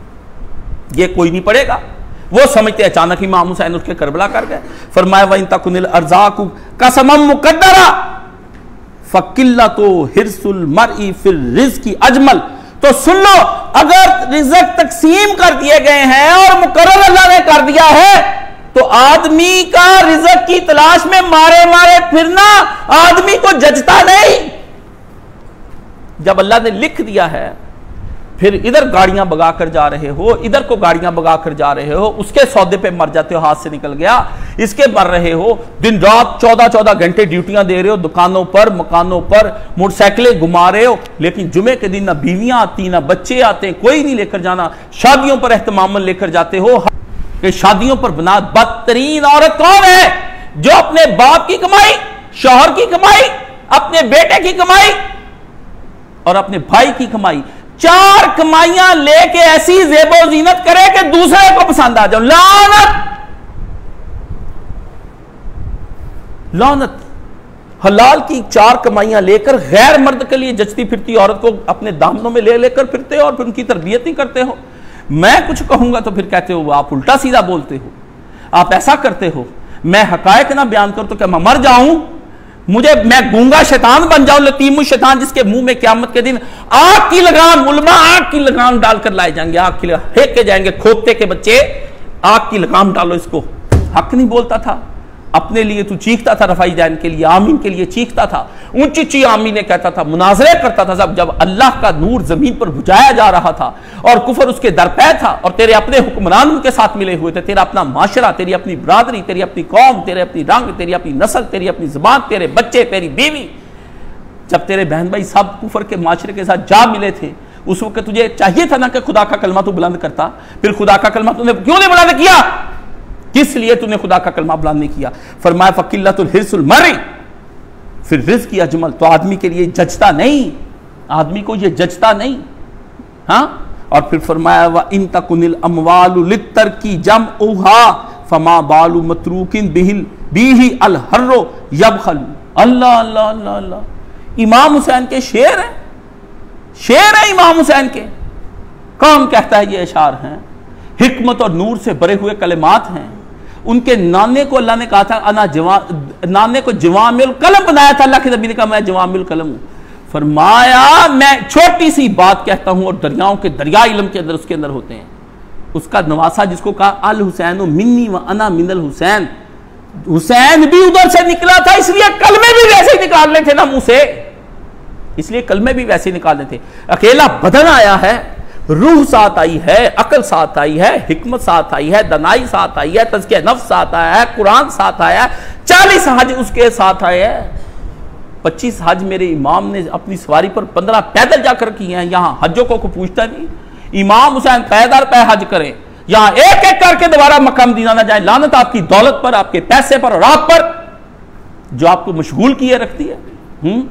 ये कोई नहीं पड़ेगा। वो समझते अचानक इमाम हुसैन उसके करबला कर गए। फरमाया व इन तकुनिल अर्ज़ाक़ु कसमम मुक़द्दरा फकिल्ला तो हिरसुल मरई फिर रिज़्क़ि अजमल। तो सुन लो, अगर रिज़्क़ तकसीम कर दिए गए हैं और मुकर्रर अल्लाह ने कर दिया है, तो आदमी का रिज़्क़ की तलाश में मारे मारे फिरना आदमी को जचता नहीं। जब अल्लाह ने लिख दिया है फिर इधर गाड़ियां भगा कर जा रहे हो, इधर को गाड़ियां भगा कर जा रहे हो, उसके सौदे पे मर जाते हो, हाथ से निकल गया, इसके मर रहे हो, दिन रात चौदह चौदह घंटे ड्यूटियां दे रहे हो, दुकानों पर, मकानों पर, मोटरसाइकिलें घुमा रहे हो, लेकिन जुमे के दिन ना बीवियां आती, ना बच्चे आते, कोई नहीं लेकर जाना। शादियों पर एहतमामन लेकर जाते हो कि शादियों पर बना। बदतरीन औरत कौन है जो अपने बाप की कमाई, शौहर की कमाई, अपने बेटे की कमाई और अपने भाई की कमाई, चार कमाइयां लेके ऐसी जेबो जीनत करे कि दूसरे को पसंद आ जाओ। लानत, लानत। हलाल की चार कमाइयां लेकर गैर मर्द के लिए जचती फिरती औरत को अपने दामनों में ले लेकर फिरते हो और फिर उनकी तरबियत नहीं करते हो। मैं कुछ कहूंगा तो फिर कहते हो आप उल्टा सीधा बोलते हो, आप ऐसा करते हो। मैं हकायक ना बयान करूं तो क्या मैं मर जाऊं? मुझे, मैं गूंगा शैतान बन जाऊं, लतीमु शैतान, जिसके मुंह में क़यामत के दिन आग की लगाम, उलमा आग की लगाम डालकर लाए जाएंगे, आग की लगाम फेंक के जाएंगे, खोते के बच्चे, आग की लगाम डालो इसको। हक नहीं बोलता था, अपने लिए तू चीखता था, रफाई जान के लिए, आमीन के लिए चीखता था, ऊंची ऊंची आमीन कहता था, मुनाजरे करता था। सब जब अल्लाह का नूर जमीन पर बुझाया जा रहा था और कुफर उसके दरपे था और तेरे अपने हुक्मरान उनके साथ मिले हुए थे, तेरा अपना माशरा, तेरी अपनी बरादरी, तेरी अपनी कौम, तेरे अपनी रंग, तेरी अपनी नस्ल, तेरी अपनी जुबान, तेरे बच्चे, तेरी बीवी, जब तेरे बहन भाई सब कुफर के माशरे के साथ जा मिले थे, उस वक्त तुझे चाहिए था ना कि खुदा का कलमा तू बुलंद करता। फिर खुदा का कलमा तूने क्यों नहीं बुलंद किया? किस लिए तूने खुदा का कलमा बुलंद नहीं किया? फरमाया फकिल्लतुल हिर्सुल मरी, फिर रिज़्क़ की अजमल। तो आदमी के लिए जचता नहीं, आदमी को ये जचता नहीं। हाँ, और फिर फरमाया व इन तकुनिल अमवालु लित्तरकी जमउहा फमा बालु मतरूकिन बिहिल बिही अल हर्रो यबखलु। अल्लाह अल्लाह अल्लाह अल्लाह। इमाम हुसैन के शेर है, शेर है इमाम हुसैन के। कौन कहता है ये अशार हैं? हिकमत और नूर से भरे हुए कलिमात हैं। उनके नाने को अल्लाह ने कहा था, अना जवा, नाने को जवामिल कलम बनाया था, अल्लाह के नबी ने कहा मैं जवामिल कलम हूं। फरमाया मैं छोटी सी बात कहता हूं और दरियाओं के दरिया इल्म के अंदर उसके अंदर होते हैं। उसका नवासा जिसको कहा अल हुसैन मिन्नी व अना मिनल हुसैन, हुसैन भी उधर से निकला था, इसलिए कलमे भी वैसे ही निकालने थे ना मुंह से, इसलिए कलमे भी वैसे ही निकालने थे। अकेला बदन आया है, रूह साथ आई है, अकल साथ आई है, हिकमत साथ आई है, दनाई साथ आई है, तज़किया नफ्स साथ आया है, कुरान साथ आया है, चालीस हज उसके साथ आए हैं, पच्चीस हज मेरे इमाम ने अपनी सवारी पर पंद्रह पैदल जाकर किए हैं। यहां हजों को कोई पूछता नहीं। इमाम हुसैन पैदल पे हज करें, यहां एक एक करके दोबारा मक्का मदीना ना जाए। लानत आपकी दौलत पर, आपके पैसे पर और आप पर, जो आपको मशगूल किए रखती है। हम्म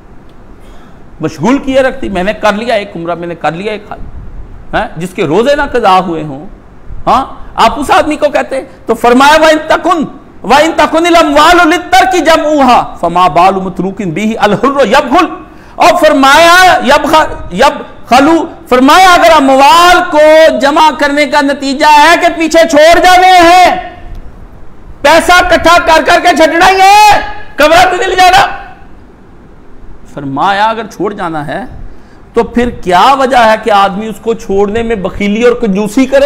मशगूल किए रखती। मैंने कर लिया एक उम्रा, मैंने कर लिया एक हज, है जिसके रोजे ना कज़ा हुए हों, हाँ, आप उस आदमी को कहते। तो फरमाया व इन तकुन व इन तकुनिल अमवालु लित्तरकी जमउहा फमा बालु मतरूकिन बिही अल हुर्र यबखुल। और फरमाया यब यबखलु, फरमाया अगर अमवाल को जमा करने का नतीजा है कि पीछे छोड़ जाने हैं, पैसा इकट्ठा कर करके छटना ही है, कब्र पे ले जाना। फरमाया अगर छोड़ जाना है तो फिर क्या वजह है कि आदमी उसको छोड़ने में बखीली और कंजूसी करे?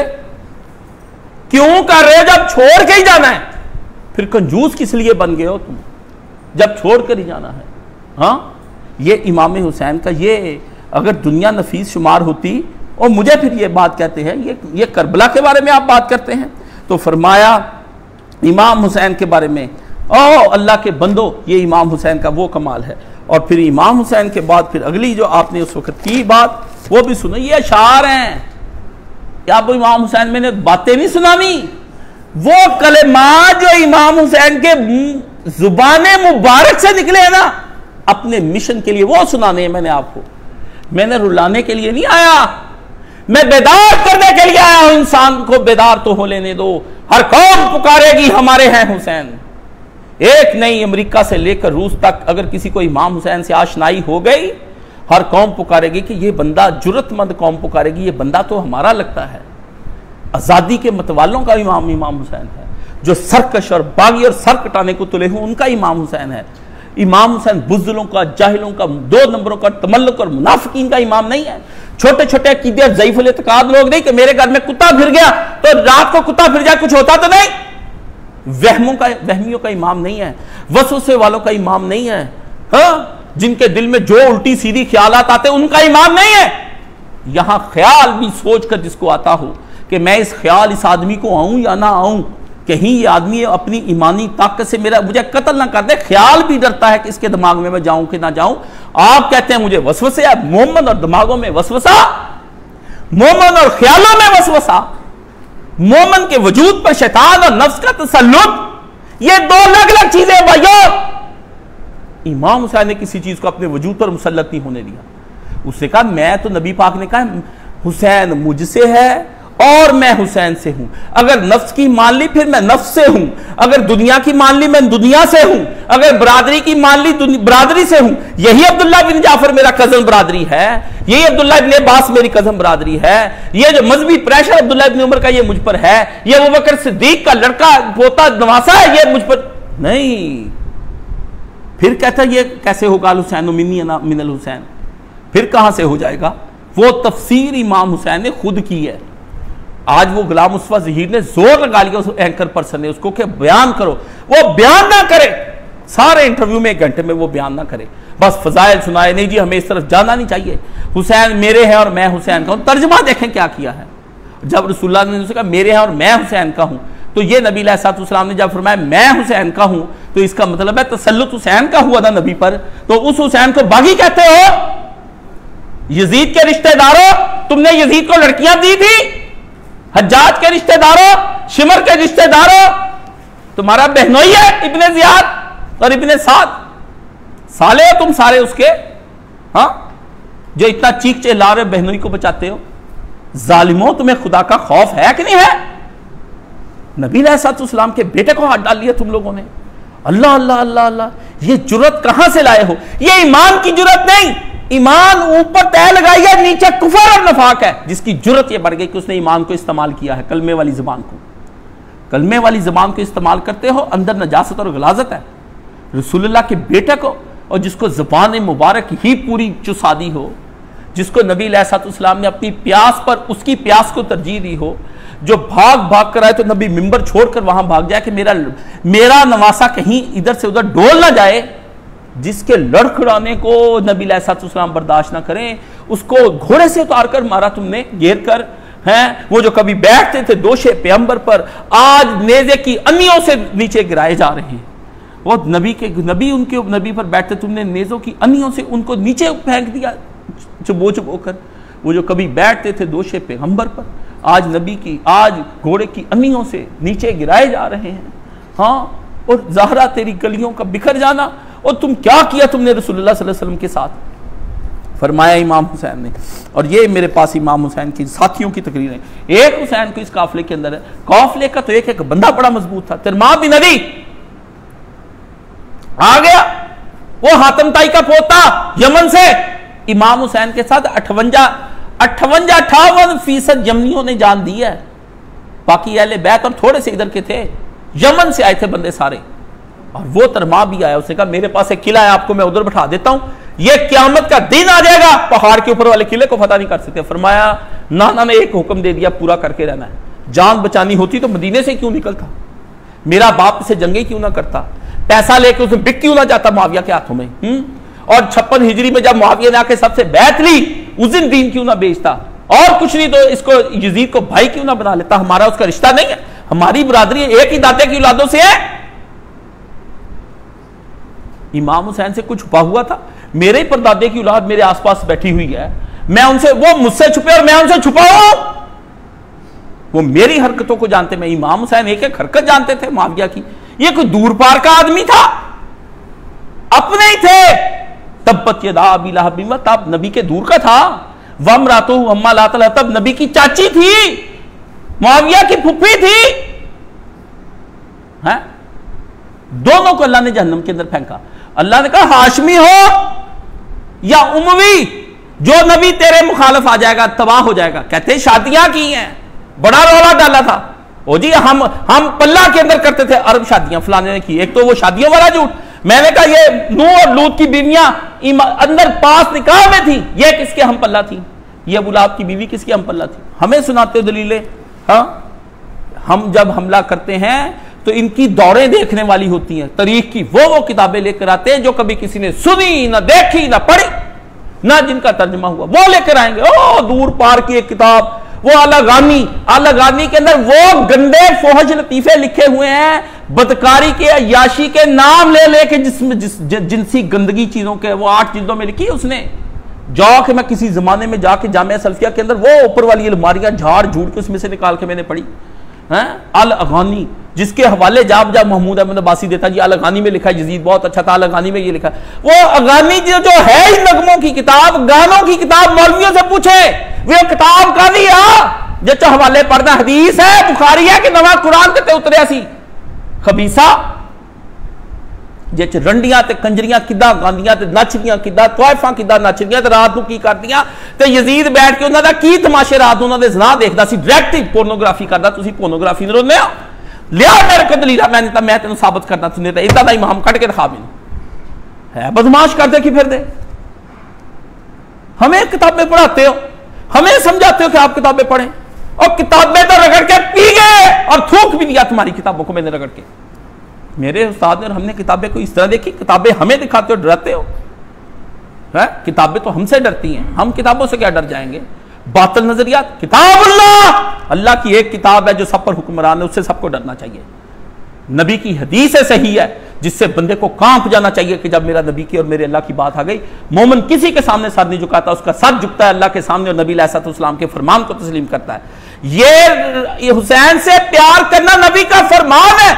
क्यों कर रहे हो जब छोड़ के ही जाना है? फिर कंजूस किस लिए बन गए हो तुम जब छोड़ कर ही जाना है? हाँ, ये इमाम हुसैन का, ये अगर दुनिया नफीस शुमार होती और मुझे फिर ये बात कहते हैं, ये ये करबला के बारे में आप बात करते हैं। तो फरमाया इमाम हुसैन के बारे में, ओ अल्लाह के बंदो, ये इमाम हुसैन का वो कमाल है। और फिर इमाम हुसैन के बाद फिर अगली जो आपने उस वक्त की बात वो भी सुनो। ये अशार हैं क्या? अब इमाम हुसैन मैंने बातें नहीं सुनानी, वो कलेमात जो इमाम हुसैन के जुबाने मुबारक से निकले हैं ना अपने मिशन के लिए, वो सुनाने हैं मैंने आपको। मैंने रुलाने के लिए नहीं आया, मैं बेदार करने के लिए आया हूं। इंसान को बेदार तो हो लेने दो, हर कौम पुकारेगी हमारे हैं हुसैन। एक नहीं, अमेरिका से लेकर रूस तक अगर किसी को इमाम हुसैन से आशनाई हो गई, हर कौम पुकारेगी कि ये बंदा, जुर्रतमंद कौम पुकारेगी, ये बंदा तो हमारा लगता है। आजादी के मतवालों का इमाम इमाम हुसैन है, जो सरकश और बागी और सर कटाने को तुले हों उनका इमाम हुसैन है। इमाम हुसैन बुज़दिलों का, जाहिलों का, दो नंबरों का, तमल्लुक और मुनाफिकीन का इमाम नहीं है। छोटे छोटे अकीदे और ज़ईफ़ुल इत्क़ाद लोग नहीं कि मेरे घर में कुत्ता फिर गया तो रात को कुत्ता फिर जाए, कुछ होता तो नहीं। वहमों का, वहमियों का इमाम नहीं है, वसवसे वालों का इमाम नहीं है, हाँ, जिनके दिल में जो उल्टी सीधी ख्यालात आते उनका इमाम नहीं है। यहां ख्याल भी सोच कर जिसको आता हो कि मैं इस ख्याल इस आदमी को आऊं या ना आऊं, कहीं ये आदमी अपनी ईमानी ताकत से मेरा मुझे कत्ल ना कर दे, ख्याल भी डरता है कि इसके दिमाग में मैं जाऊं कि ना जाऊं। आप कहते हैं मुझे वसवसे है, मोमन और दिमागों में वसवसा, मोमन और ख्यालों में वसवसा, मोमन के वजूद पर शैतान और नफ्स का तसल्लुत, ये दो अलग अलग चीजें भाइयों। इमाम हुसैन ने किसी चीज को अपने वजूद पर मुसल्लत नहीं होने दिया। उसने कहा मैं तो, नबी पाक ने कहा हुसैन मुझसे है और मैं हुसैन से हूं। अगर नफ्स की मान ली फिर मैं नफ्स से हूं, अगर दुनिया की मान ली मैं दुनिया से हूं, अगर बरादरी की मान ली बरादरी से हूं। यही अब्दुल्ला बिन जाफर मेरा कजन बरादरी है, यही अब्दुल्ला बिन अब्बास मेरी कजन बरादरी है, ये जो मजहबी प्रेशर अब्दुल्ला बिन उमर का ये मुझ पर है, ये अबू बकर सिद्दीक का लड़का पोता नवासा है, ये मुझ पर नहीं। फिर कहता ये कैसे होगा हुसैन मिन्नी मिनल हुसैन, फिर कहां से हो जाएगा? वो तफसीर इमाम हुसैन ने खुद की है। आज वो गुलाम मुस्तफा ज़हीर ने जोर लगा लिया उस एंकर पर्सन ने उसको कि बयान करो, वो बयान ना करे। सारे इंटरव्यू में एक घंटे में वो बयान ना करे, बस फजाइल सुनाए, नहीं जी हमें इस तरफ जाना नहीं चाहिए, हुसैन मेरे हैं और मैं हुसैन का हूं। तर्जमा देखें क्या किया है। जब रसूलुल्लाह ने कहा मेरे हैं और मैं हुसैन का हूं, तो ये नबी अलैहिस्सलाम ने जब फरमाया मैं हुसैन का हूं, तो इसका मतलब है तसल्लुत हुसैन का हुआ ना नबी पर। तो उस हुसैन को बागी कहते हो? यजीद के रिश्तेदारों, तुमने यजीद को लड़कियां दी थी? हज्जाज के रिश्तेदारों, शिमर के रिश्तेदारों, तुम्हारा बहनोई है इब्ने जियाद और इब्ने साद, साले हो तुम सारे उसके, हाँ, जो इतना चीख चिल्ला रहे बहनोई को बचाते हो। जालिमों, तुम्हें खुदा का खौफ है कि नहीं है? नबी अलैहिस्सलाम के बेटे को हाथ डाल लिया तुम लोगों ने। अल्लाह अल्लाह अल्लाह अल्लाह, ये जुर्रत कहां से लाए हो? ये ईमान की जुर्रत नहीं, ईमान ऊपर तय लगाई है, नीचे कुफर और नफाक है। जिसकी जुर्रत ये बढ़ गई कि उसने ईमान को इस्तेमाल किया है, कलमे वाली जुबान को। कलमे वाली जुबान को इस्तेमाल करते हो, अंदर नजासत और गलाजत है। रसूलुल्लाह के बेटे को, और जिसको जुबान मुबारक ही पूरी चुसादी हो, जिसको नबी अलैहिस्सलाम ने अपनी प्यास पर उसकी प्यास को तरजीह दी हो, जो भाग भाग कर आए तो नबी मिंबर छोड़कर वहां भाग जाए कि मेरा मेरा नवासा कहीं इधर से उधर डोल ना जाए, जिसके लड़खड़ाने को नबी अलैहिस्सलाम बर्दाश्त ना करें, उसको घोड़े से उतार कर मारा तुमने, घेर कर, हैं? वो जो कभी बैठते थे दोषे पैगंबर पर, आज नेज़े की अन्नियों से नीचे गिराए जा रहे हैं। वो नबी के नबी उनके नबी पर बैठते, तुमने नेज़ों की अन्नियों से उनको नीचे फेंक दिया चुबो चुबो कर। वो जो कभी बैठते थे दोषे पैगंबर पर, आज नबी की, आज घोड़े की अन्नियों से नीचे गिराए जा रहे हैं। हाँ, और ज़हरा तेरी गलियों का बिखर जाना, और तुम क्या किया तुमने रसूलुल्लाह सल्लल्लाहु अलैहि वसल्लम के साथ, फरमाया इमाम हुसैन ने। और ये मेरे पास इमाम हुसैन की साथियों की तकरीर है। एक हुसैन को इस काफले के अंदर है, काफले का तो एक एक बंदा बड़ा मजबूत था। तिरमाद बिन नदी आ गया, वो हातम ताई का पोता यमन से, इमाम हुसैन के साथ अठवंजा अठवंजा अठावन फीसद यमनियों ने जान दी है, बाकी अहले बैत और थोड़े से इधर के थे, यमन से आए थे बंदे सारे। और वो तरमा भी आया, उसने कहा मेरे पास एक किला है, आपको मैं उधर बैठा देता हूं, ये क्यामत का दिन आ जाएगा, पहाड़ के ऊपर वाले किले को फतह नहीं कर सकते। फरमाया नाना ने एक हुक्म दे दिया, पूरा करके रहना है। जान बचानी होती तो मदीने से क्यों निकलता, मेरा बाप से जंगे क्यों ना करता, पैसा लेके उसमें बिक क्यों ना जाता मुआविया के हाथों में, हुँ? और छप्पन हिजरी में जब मुआविया ने आके सबसे बैत ली, उस दिन दीन क्यों ना बेचता, और कुछ नहीं तो इसको यजीद को भाई क्यों ना बना लेता। हमारा उसका रिश्ता नहीं है, हमारी बरादरी एक ही दाते की औलादों से है। इमाम हुसैन से कुछ छुपा हुआ था, मेरे ही परदादे की औलाद मेरे आसपास बैठी हुई है, मैं उनसे, वो मुझसे छुपे और मैं उनसे छुपा हूं। वो मेरी हरकतों को जानते, मैं इमाम हुसैन एक एक हरकत जानते थे मुआविया की। ये कोई दूर पार का आदमी था, अपने ही थे। तब्बत यदा अबी लहब बिमा, तब नबी के दूर का था। वमरातु अम्मा लातल, तब नबी की चाची थी, मुआविया की फुफ्फी थी, हैं? दोनों को अल्लाह ने जहन्नम के अंदर फेंका। अल्लाह ने कहा हाशमी हो या उमवी, जो नबी तेरे मुखालिफ आ जाएगा तबाह हो जाएगा। कहते शादियां की हैं, बड़ा रौला डाला था, ओ जी हम हम पल्ला के अंदर करते थे अरब शादियां फलाने ने की। एक तो वो शादियों वाला झूठ, मैंने कहा ये नूह और लूत की बीवियां अंदर पास निकाह में थी, ये किसके हम पल्ला थी, ये अबू लहब की बीवी किसकी हम पल्ला थी। हमें सुनाते दलीलें, हाँ, हम जब हमला करते हैं तो इनकी दौरें देखने वाली होती हैं, तारीख की वो वो किताबें लेकर आते हैं जो कभी किसी ने सुनी ना देखी ना पढ़ी। ना जिनका तर्जुमा हुआ, वो लेकर आएंगे। ओ दूर पार की एक किताब, वो आलागानी, आलागानी के अंदर वो गंदे फोहज लतीफे लिखे हुए हैं, बदकारी के, अयाशी के नाम ले लेके जिसमें जिस जिनसी गंदगी चीजों के, वो आठ जिल्दों में लिखी है उसने। जाके मैं किसी जमाने में जाके जामिया सल्फिया के अंदर वो ऊपर वाली अलमारियां झाड़ झूड़ के उसमें से निकाल के मैंने पढ़ी हैं। अल अगानी, जिसके हवाले जाब जाब महमूद अहमद अब्बासी देता जी, अल अगानी में लिखा है, यजीद बहुत अच्छा था, अल अगानी में ये लिखा है। वो अगानी जो, जो है ही नगमों की किताब, गानों की किताब, मौलवियों से पूछे वो किताब का नहीं आ जो तो हवाले पढ़ना हदीस है, बुखारी है कि नवा कुरान ते उतरिया सी खबीसा, जिस रंडियां ते कंजरियां किदां गांदियां ते नचदियां किदां, तवाइफां किदां नचदियां ते रात नूं की करदियां ते यजीद बैठ के उन्हां दा की तमाशे रात नूं उन्हां दे ज़ना देखदा सी, डायरेक्ट पोर्नोग्राफी करदा। तुसीं पोर्नोग्राफी नूं रोंदे हो, लिया मेरे को दलील, मैं नहीं मैं तेन साबित करना, तूने तो इदा का इमाम कट के दिखा, मैनू है बदमाश करते कि फिर दे। हमें किताबें पढ़ाते हो, हमें समझाते हो कि आप किताबें पढ़ें, और किताबें तो रगड़ के पी गए और थूक भी दिया तुम्हारी किताबों को मैंने रगड़ के। मेरे उस्ताद ने और हमने किताबें को इस तरह देखी, किताबें हमें दिखाते हो डरते हो है? किताबें तो हमसे डरती हैं, हम किताबों से क्या डर जाएंगे। बातिल नजरियात, किताबुल्लाह, अल्लाह की एक किताब है जो सब पर हुक्मरान है, उससे सबको डरना चाहिए। नबी की हदीस है सही है जिससे बंदे को कांप जाना चाहिए कि जब मेरा नबी की और मेरे अल्लाह की बात आ गई, मोमिन किसी के सामने सर नहीं झुकाता, उसका सर झुकता है अल्लाह के सामने और नबी अलैहिस्सलाम के फरमान को तस्लीम करता है। ये हुसैन से प्यार करना नबी का फरमान है।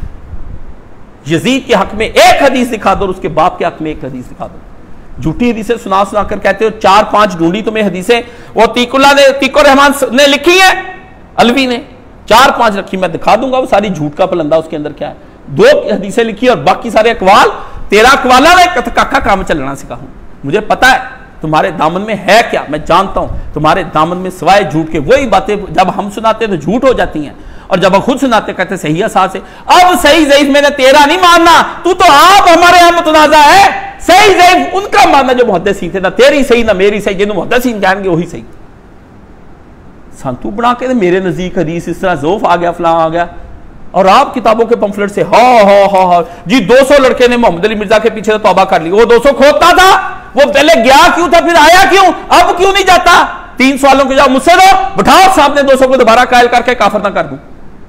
यजीद के हक में एक हदीस दिखा दो, उसके बाप के हक में एक हदीस दिखा दो। झूठी हदीसें सुना सुना कर कहते हो, चार पांच ढूंढी तुम्हें हदीसें, वो तीकुल्ला ने, तीको रहमान ने लिखी है, अलवी ने चार पांच रखी, मैं दिखा दूंगा वो सारी झूठ का पलंदा उसके अंदर क्या है। दो हदीसें लिखी और बाकी सारे अकवाल, तेरा अकवाला में काका काम चलना सिखा हूं। मुझे पता है तुम्हारे दामन में है क्या, मैं जानता हूं तुम्हारे दामन में सिवाय झूठ के वही बातें जब हम सुनाते हैं तो झूठ हो जाती हैं, और जब हम खुद सुनाते कहते सही असास है। अब सही ज़ईफ मैंने तेरा नहीं मानना, तू तो आप हमारे यहां मुतनाज़ा है। सही ज़ईफ उनका मानना जो मुहद्दिसीन थे, ना तेरी सही ना मेरी सही, जिन्होंने मुहद्दिसीन जाएंगे वही सही। संतू बना के मेरे नजदीक हदीस इस तरह ज़ोफ आ गया, फलां आ गया, और आप किताबों के पंफलेट से हा हा हा हा जी दो सौ लड़के ने मोहम्मद अली मिर्जा के पीछे तौबा कर ली। वो दो सौ खोदता था, वो पहले गया क्यों था, फिर आया क्यों, अब क्यों नहीं जाता। तीन सवालों के जवाब मुझसे दो, बिठाओ साहब ने दो सौ को दोबारा कायल करके काफिर ना कर दूं।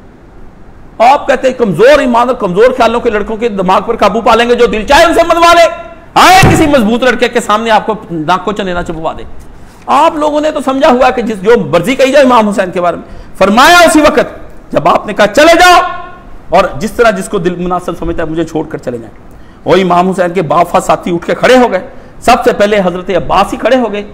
आप कहते हैं कमजोर ईमान और कमजोर ख्यालों के लड़कों के दिमाग पर काबू पा लेंगे, जो दिल चाहे उनसे मनवा ले। आए किसी मजबूत लड़के के सामने आपको नाक को चनेना चुपवा दे। आप लोगों ने तो समझा हुआ कि जिस जो मर्जी कही जाए इमाम हुसैन के बारे में, फरमाया उसी वक्त जब आपने कहा चले जाओ, और जिस तरह जिसको दिल मुनासिब समझता है मुझे छोड़कर चले जाए। और इमाम हुसैन के बाफा साथी उठ के खड़े हो गए, सबसे पहले हजरत अब्बास ही खड़े हो गए।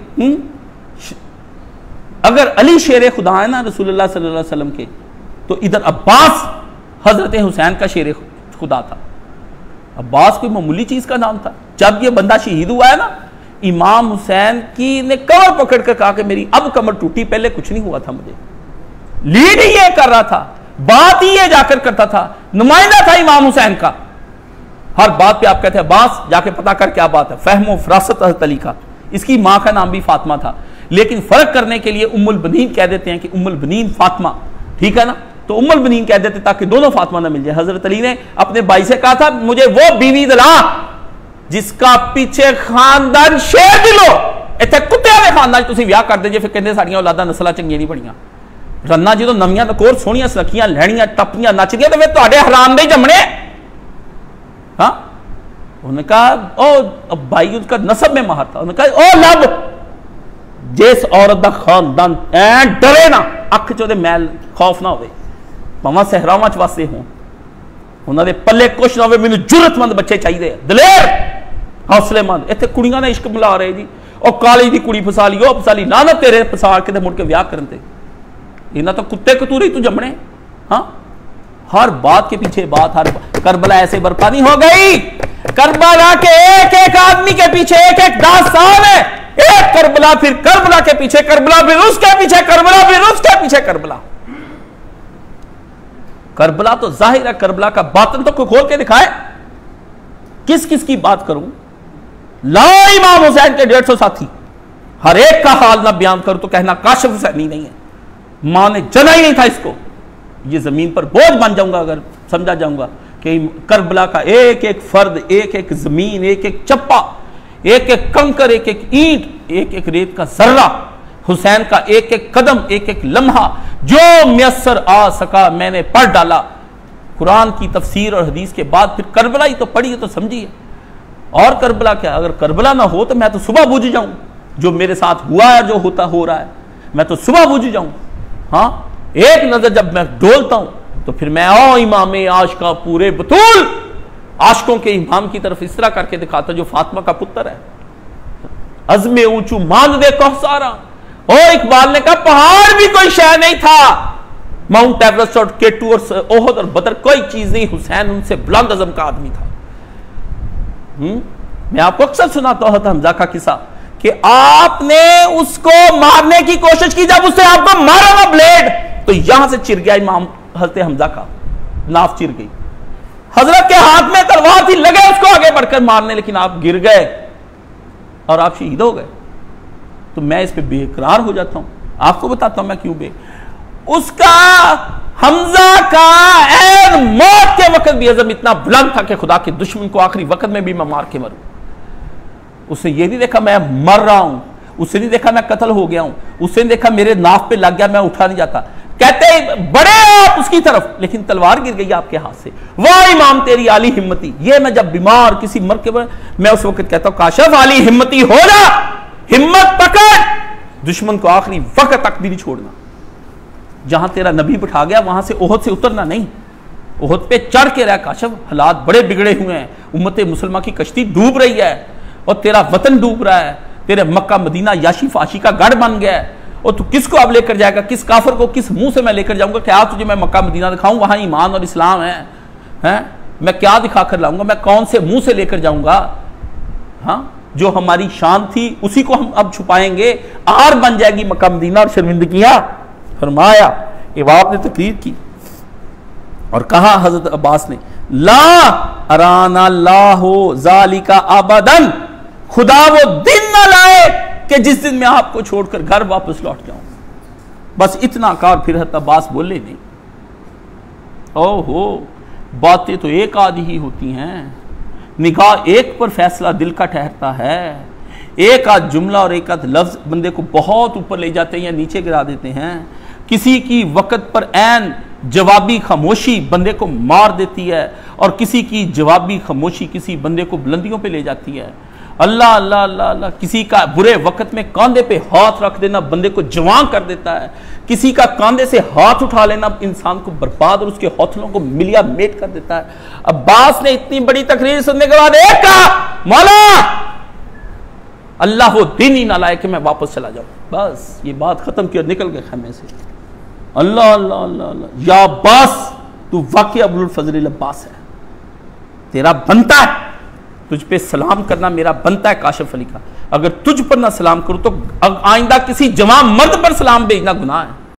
अगर अली शेर खुदा है ना रसूलुल्लाह सल्लल्लाहु अलैहि वसल्लम के, तो इधर अब्बास हजरत हुसैन का शेर खुदा था। अब्बास कोई मामूली चीज का नाम था। जब ये बंदा शहीद हुआ है ना, इमाम हुसैन की ने कमर पकड़ कर कहा कि मेरी अब कमर टूटी, पहले कुछ नहीं हुआ था, मुझे लीड ही ये कर रहा था, बात ही ये जाकर करता था, नुमाइंदा था इमाम हुसैन का। हर बात पे आप कहते हैं अब्बास जाके पता कर क्या बात है। फहमो फरासत हज़रत अली का, इसकी मां का नाम भी फातिमा था, लेकिन फर्क करने के लिए उम्मुल बनीन कह देते हैं कि उम्मुल बनीन फातिमा, ठीक है ना, तो उम्मुल बनीन कह देते ताकि दोनों फातिमा ना मिल जाए। हजरत अली ने अपने भाई से कहा था मुझे वो बीवी दिला जिसका पीछे खानदान शेर दिलो, इतने कुत्ते वाले खानदान तुम विआह कर दे जे, फिर कहते साड़ियां औलादा नस्ल चंगियां नहीं बनियां। रन्ना जो नवियां नकोर सोहनियां सलखियां लहणियां टप्पियां नचदियां, तो फिर तुहाडे हराम दे जमने। हाँ, उन्होंने कहा ओ भाई उसका नसब में माहर था, उन्होंने कहा ओ लब जिस औरत का खानदान ऐ डरे ना, अख च मैल खौफ ना हो, भावें सहरावां च वसदे होण, उन्होंने पल्ले कुछ ना हो, मैनूं जुरतमंद बच्चे चाहिए, दलेर हौसलेमंद। इत्थे कुड़ियां ने इश्क मिला रहे जी, और काली दी कुड़ी फसा ली, ओ फसा ली, ना ना तेरे फसा के मुड़ के विआह करन ते, इन्हां तो कुत्ते कतूरे तू जमने। हाँ, हर बात के पीछे बात, हर करबला ऐसे बर्पा नहीं हो गई। करबला के एक एक आदमी के पीछे एक एक दास्तान है, एक करबला फिर करबला के पीछे करबला, फिर उसके पीछे करबला, फिर उसके पीछे करबला। करबला तो जाहिर है, करबला का बातन तो कोई खोल के दिखाए। किस किस की बात करूं, ला इमाम हुसैन के डेढ़ सौ साथी, हर एक का हाल ना बयान करूं तो कहना काशिफ हुसैनी नहीं है, मां ने जना ही नहीं था इसको। ये जमीन पर बोझ बन जाऊंगा अगर समझा जाऊंगा कि करबला का एक एक फर्द, एक एक जमीन, एक एक चप्पा, एक एक कंकर, एक एक ईंट, एक एक रेत का जर्रा, हुसैन का एक एक कदम, एक एक लम्हा जो म्यसर आ सका मैंने पढ़ डाला। कुरान की तफसीर और हदीस के बाद फिर करबला ही तो पढ़िए तो समझिए। और करबला क्या, अगर करबला ना हो तो मैं तो सुबह बुझ जाऊं। जो मेरे साथ हुआ है, जो होता हो रहा है, मैं तो सुबह बुझ जाऊं। हाँ, एक नजर जब मैं डोलता हूं तो फिर मैं ओ इमाम आशिका पूरे बतूल आशिकों के इमाम की तरफ इस तरह करके दिखाता जो फातिमा का पुत्र है। अज़्मे ऊंचू मान दे कौसारा। ओ इकबाल ने कहा पहाड़ भी कोई शय नहीं था, माउंट एवरेस्ट और केटू और ओहद और बदर कोई चीज नहीं, हुसैन उनसे बुलंद अज़म का आदमी था। हम्म मैं आपको अक्सर सुनाता हूं हमजा का किस्सा कि आपने उसको मारने की कोशिश की, जब उसने आपको मारा ना ब्लेड तो यहां से चिर गया इमाम हजरत हमजा का नाफ चिर गई। हजरत के हाथ में तलवार थी, लगे उसको आगे बढ़कर मारने, लेकिन आप गिर गए और आप शहीद हो गए। तो मैं इस पे बेकरार हो जाता हूं। आपको बताता हूं मैं क्यों बे उसका हमजा का ऐन मौत के वक्त भी अज़म इतना बुलंद था कि खुदा के दुश्मन को आखिरी वक्त में भी मैं मार के मरूं। उसने ये नहीं देखा मैं मर रहा हूं, उसने नहीं देखा मैं कत्ल हो गया हूं, उसने देखा मेरे नाफ पे लग गया मैं उठा नहीं जाता। कहते बड़े आप उसकी तरफ, लेकिन तलवार गिर गई आपके हाथ से। वाह इमाम तेरी आली हिम्मती। ये मैं जब बीमार किसी मर के मैं उस वक्त कहता हूं काशफ आली हिम्मती हो जा, हिम्मत पकड़, दुश्मन को आखिरी वक्त तक भी नहीं छोड़ना। जहां तेरा नबी बिठा गया वहां से ओहद से उतरना नहीं, ओहद पे चढ़ के रह काशफ, हालात बड़े बिगड़े हुए हैं, उम्मत मुसलमान की कश्ती डूब रही है और तेरा वतन डूब रहा है, तेरे मक्का मदीना याशी फाशी का गढ़ बन गया है, और तू किसको अब लेकर जाएगा, किस काफिर को किस मुंह से मैं लेकर जाऊंगा? क्या तुझे मैं मक्का मदीना दिखाऊं, वहां ईमान और इस्लाम है, हैं? मैं क्या दिखा कर लाऊंगा, मैं कौन से मुंह से लेकर जाऊंगा? हाँ, जो हमारी शान थी उसी को हम अब छुपाएंगे, आर बन जाएगी मक्का मदीना और शर्मिंदगियां। फरमाया ये बाप ने तकरीर की और कहा हजरत अब्बास ने ला अराना लाहो जालिका अबदन, खुदा वो दिन न लाए कि जिस दिन मैं आपको छोड़कर घर वापस लौट जाऊं। बस इतना कार फिर हजरत अब्बास बोले नहीं। ओहो, बातें तो एक आधी ही होती हैं, निगाह एक पर फैसला दिल का ठहरता है। एक आध जुमला और एक आध लफ्ज बंदे को बहुत ऊपर ले जाते हैं या नीचे गिरा देते हैं। किसी की वक़्त पर ऐन जवाबी खामोशी बंदे को मार देती है और किसी की जवाबी खामोशी किसी बंदे को बुलंदियों पे ले जाती है। अल्लाह अल्लाह अल्लाह अल्लाह। किसी का बुरे वक़्त में कांधे पे हाथ रख देना बंदे को जवान कर देता है, किसी का कांधे से हाथ उठा लेना इंसान को बर्बाद और उसके हौसलों को मिलिया मेट कर देता है। अब्बास ने इतनी बड़ी तकरीर सुनने के बाद एक कहा, मौला अल्लाह वो दिन ही ना लाए कि मैं वापस चला जाऊं। बस ये बात खत्म की और निकल गए खैमे से। अल्लाह अल्लाह अल्लाह अल्लाह। या अब्बास, तू वाकई अबुल फजल अब्बास है, तेरा बनता है, तुझ पे सलाम करना मेरा बनता है काशिफ अली का। अगर तुझ पर ना सलाम करूं तो आइंदा किसी जवान मर्द पर सलाम भेजना गुनाह है।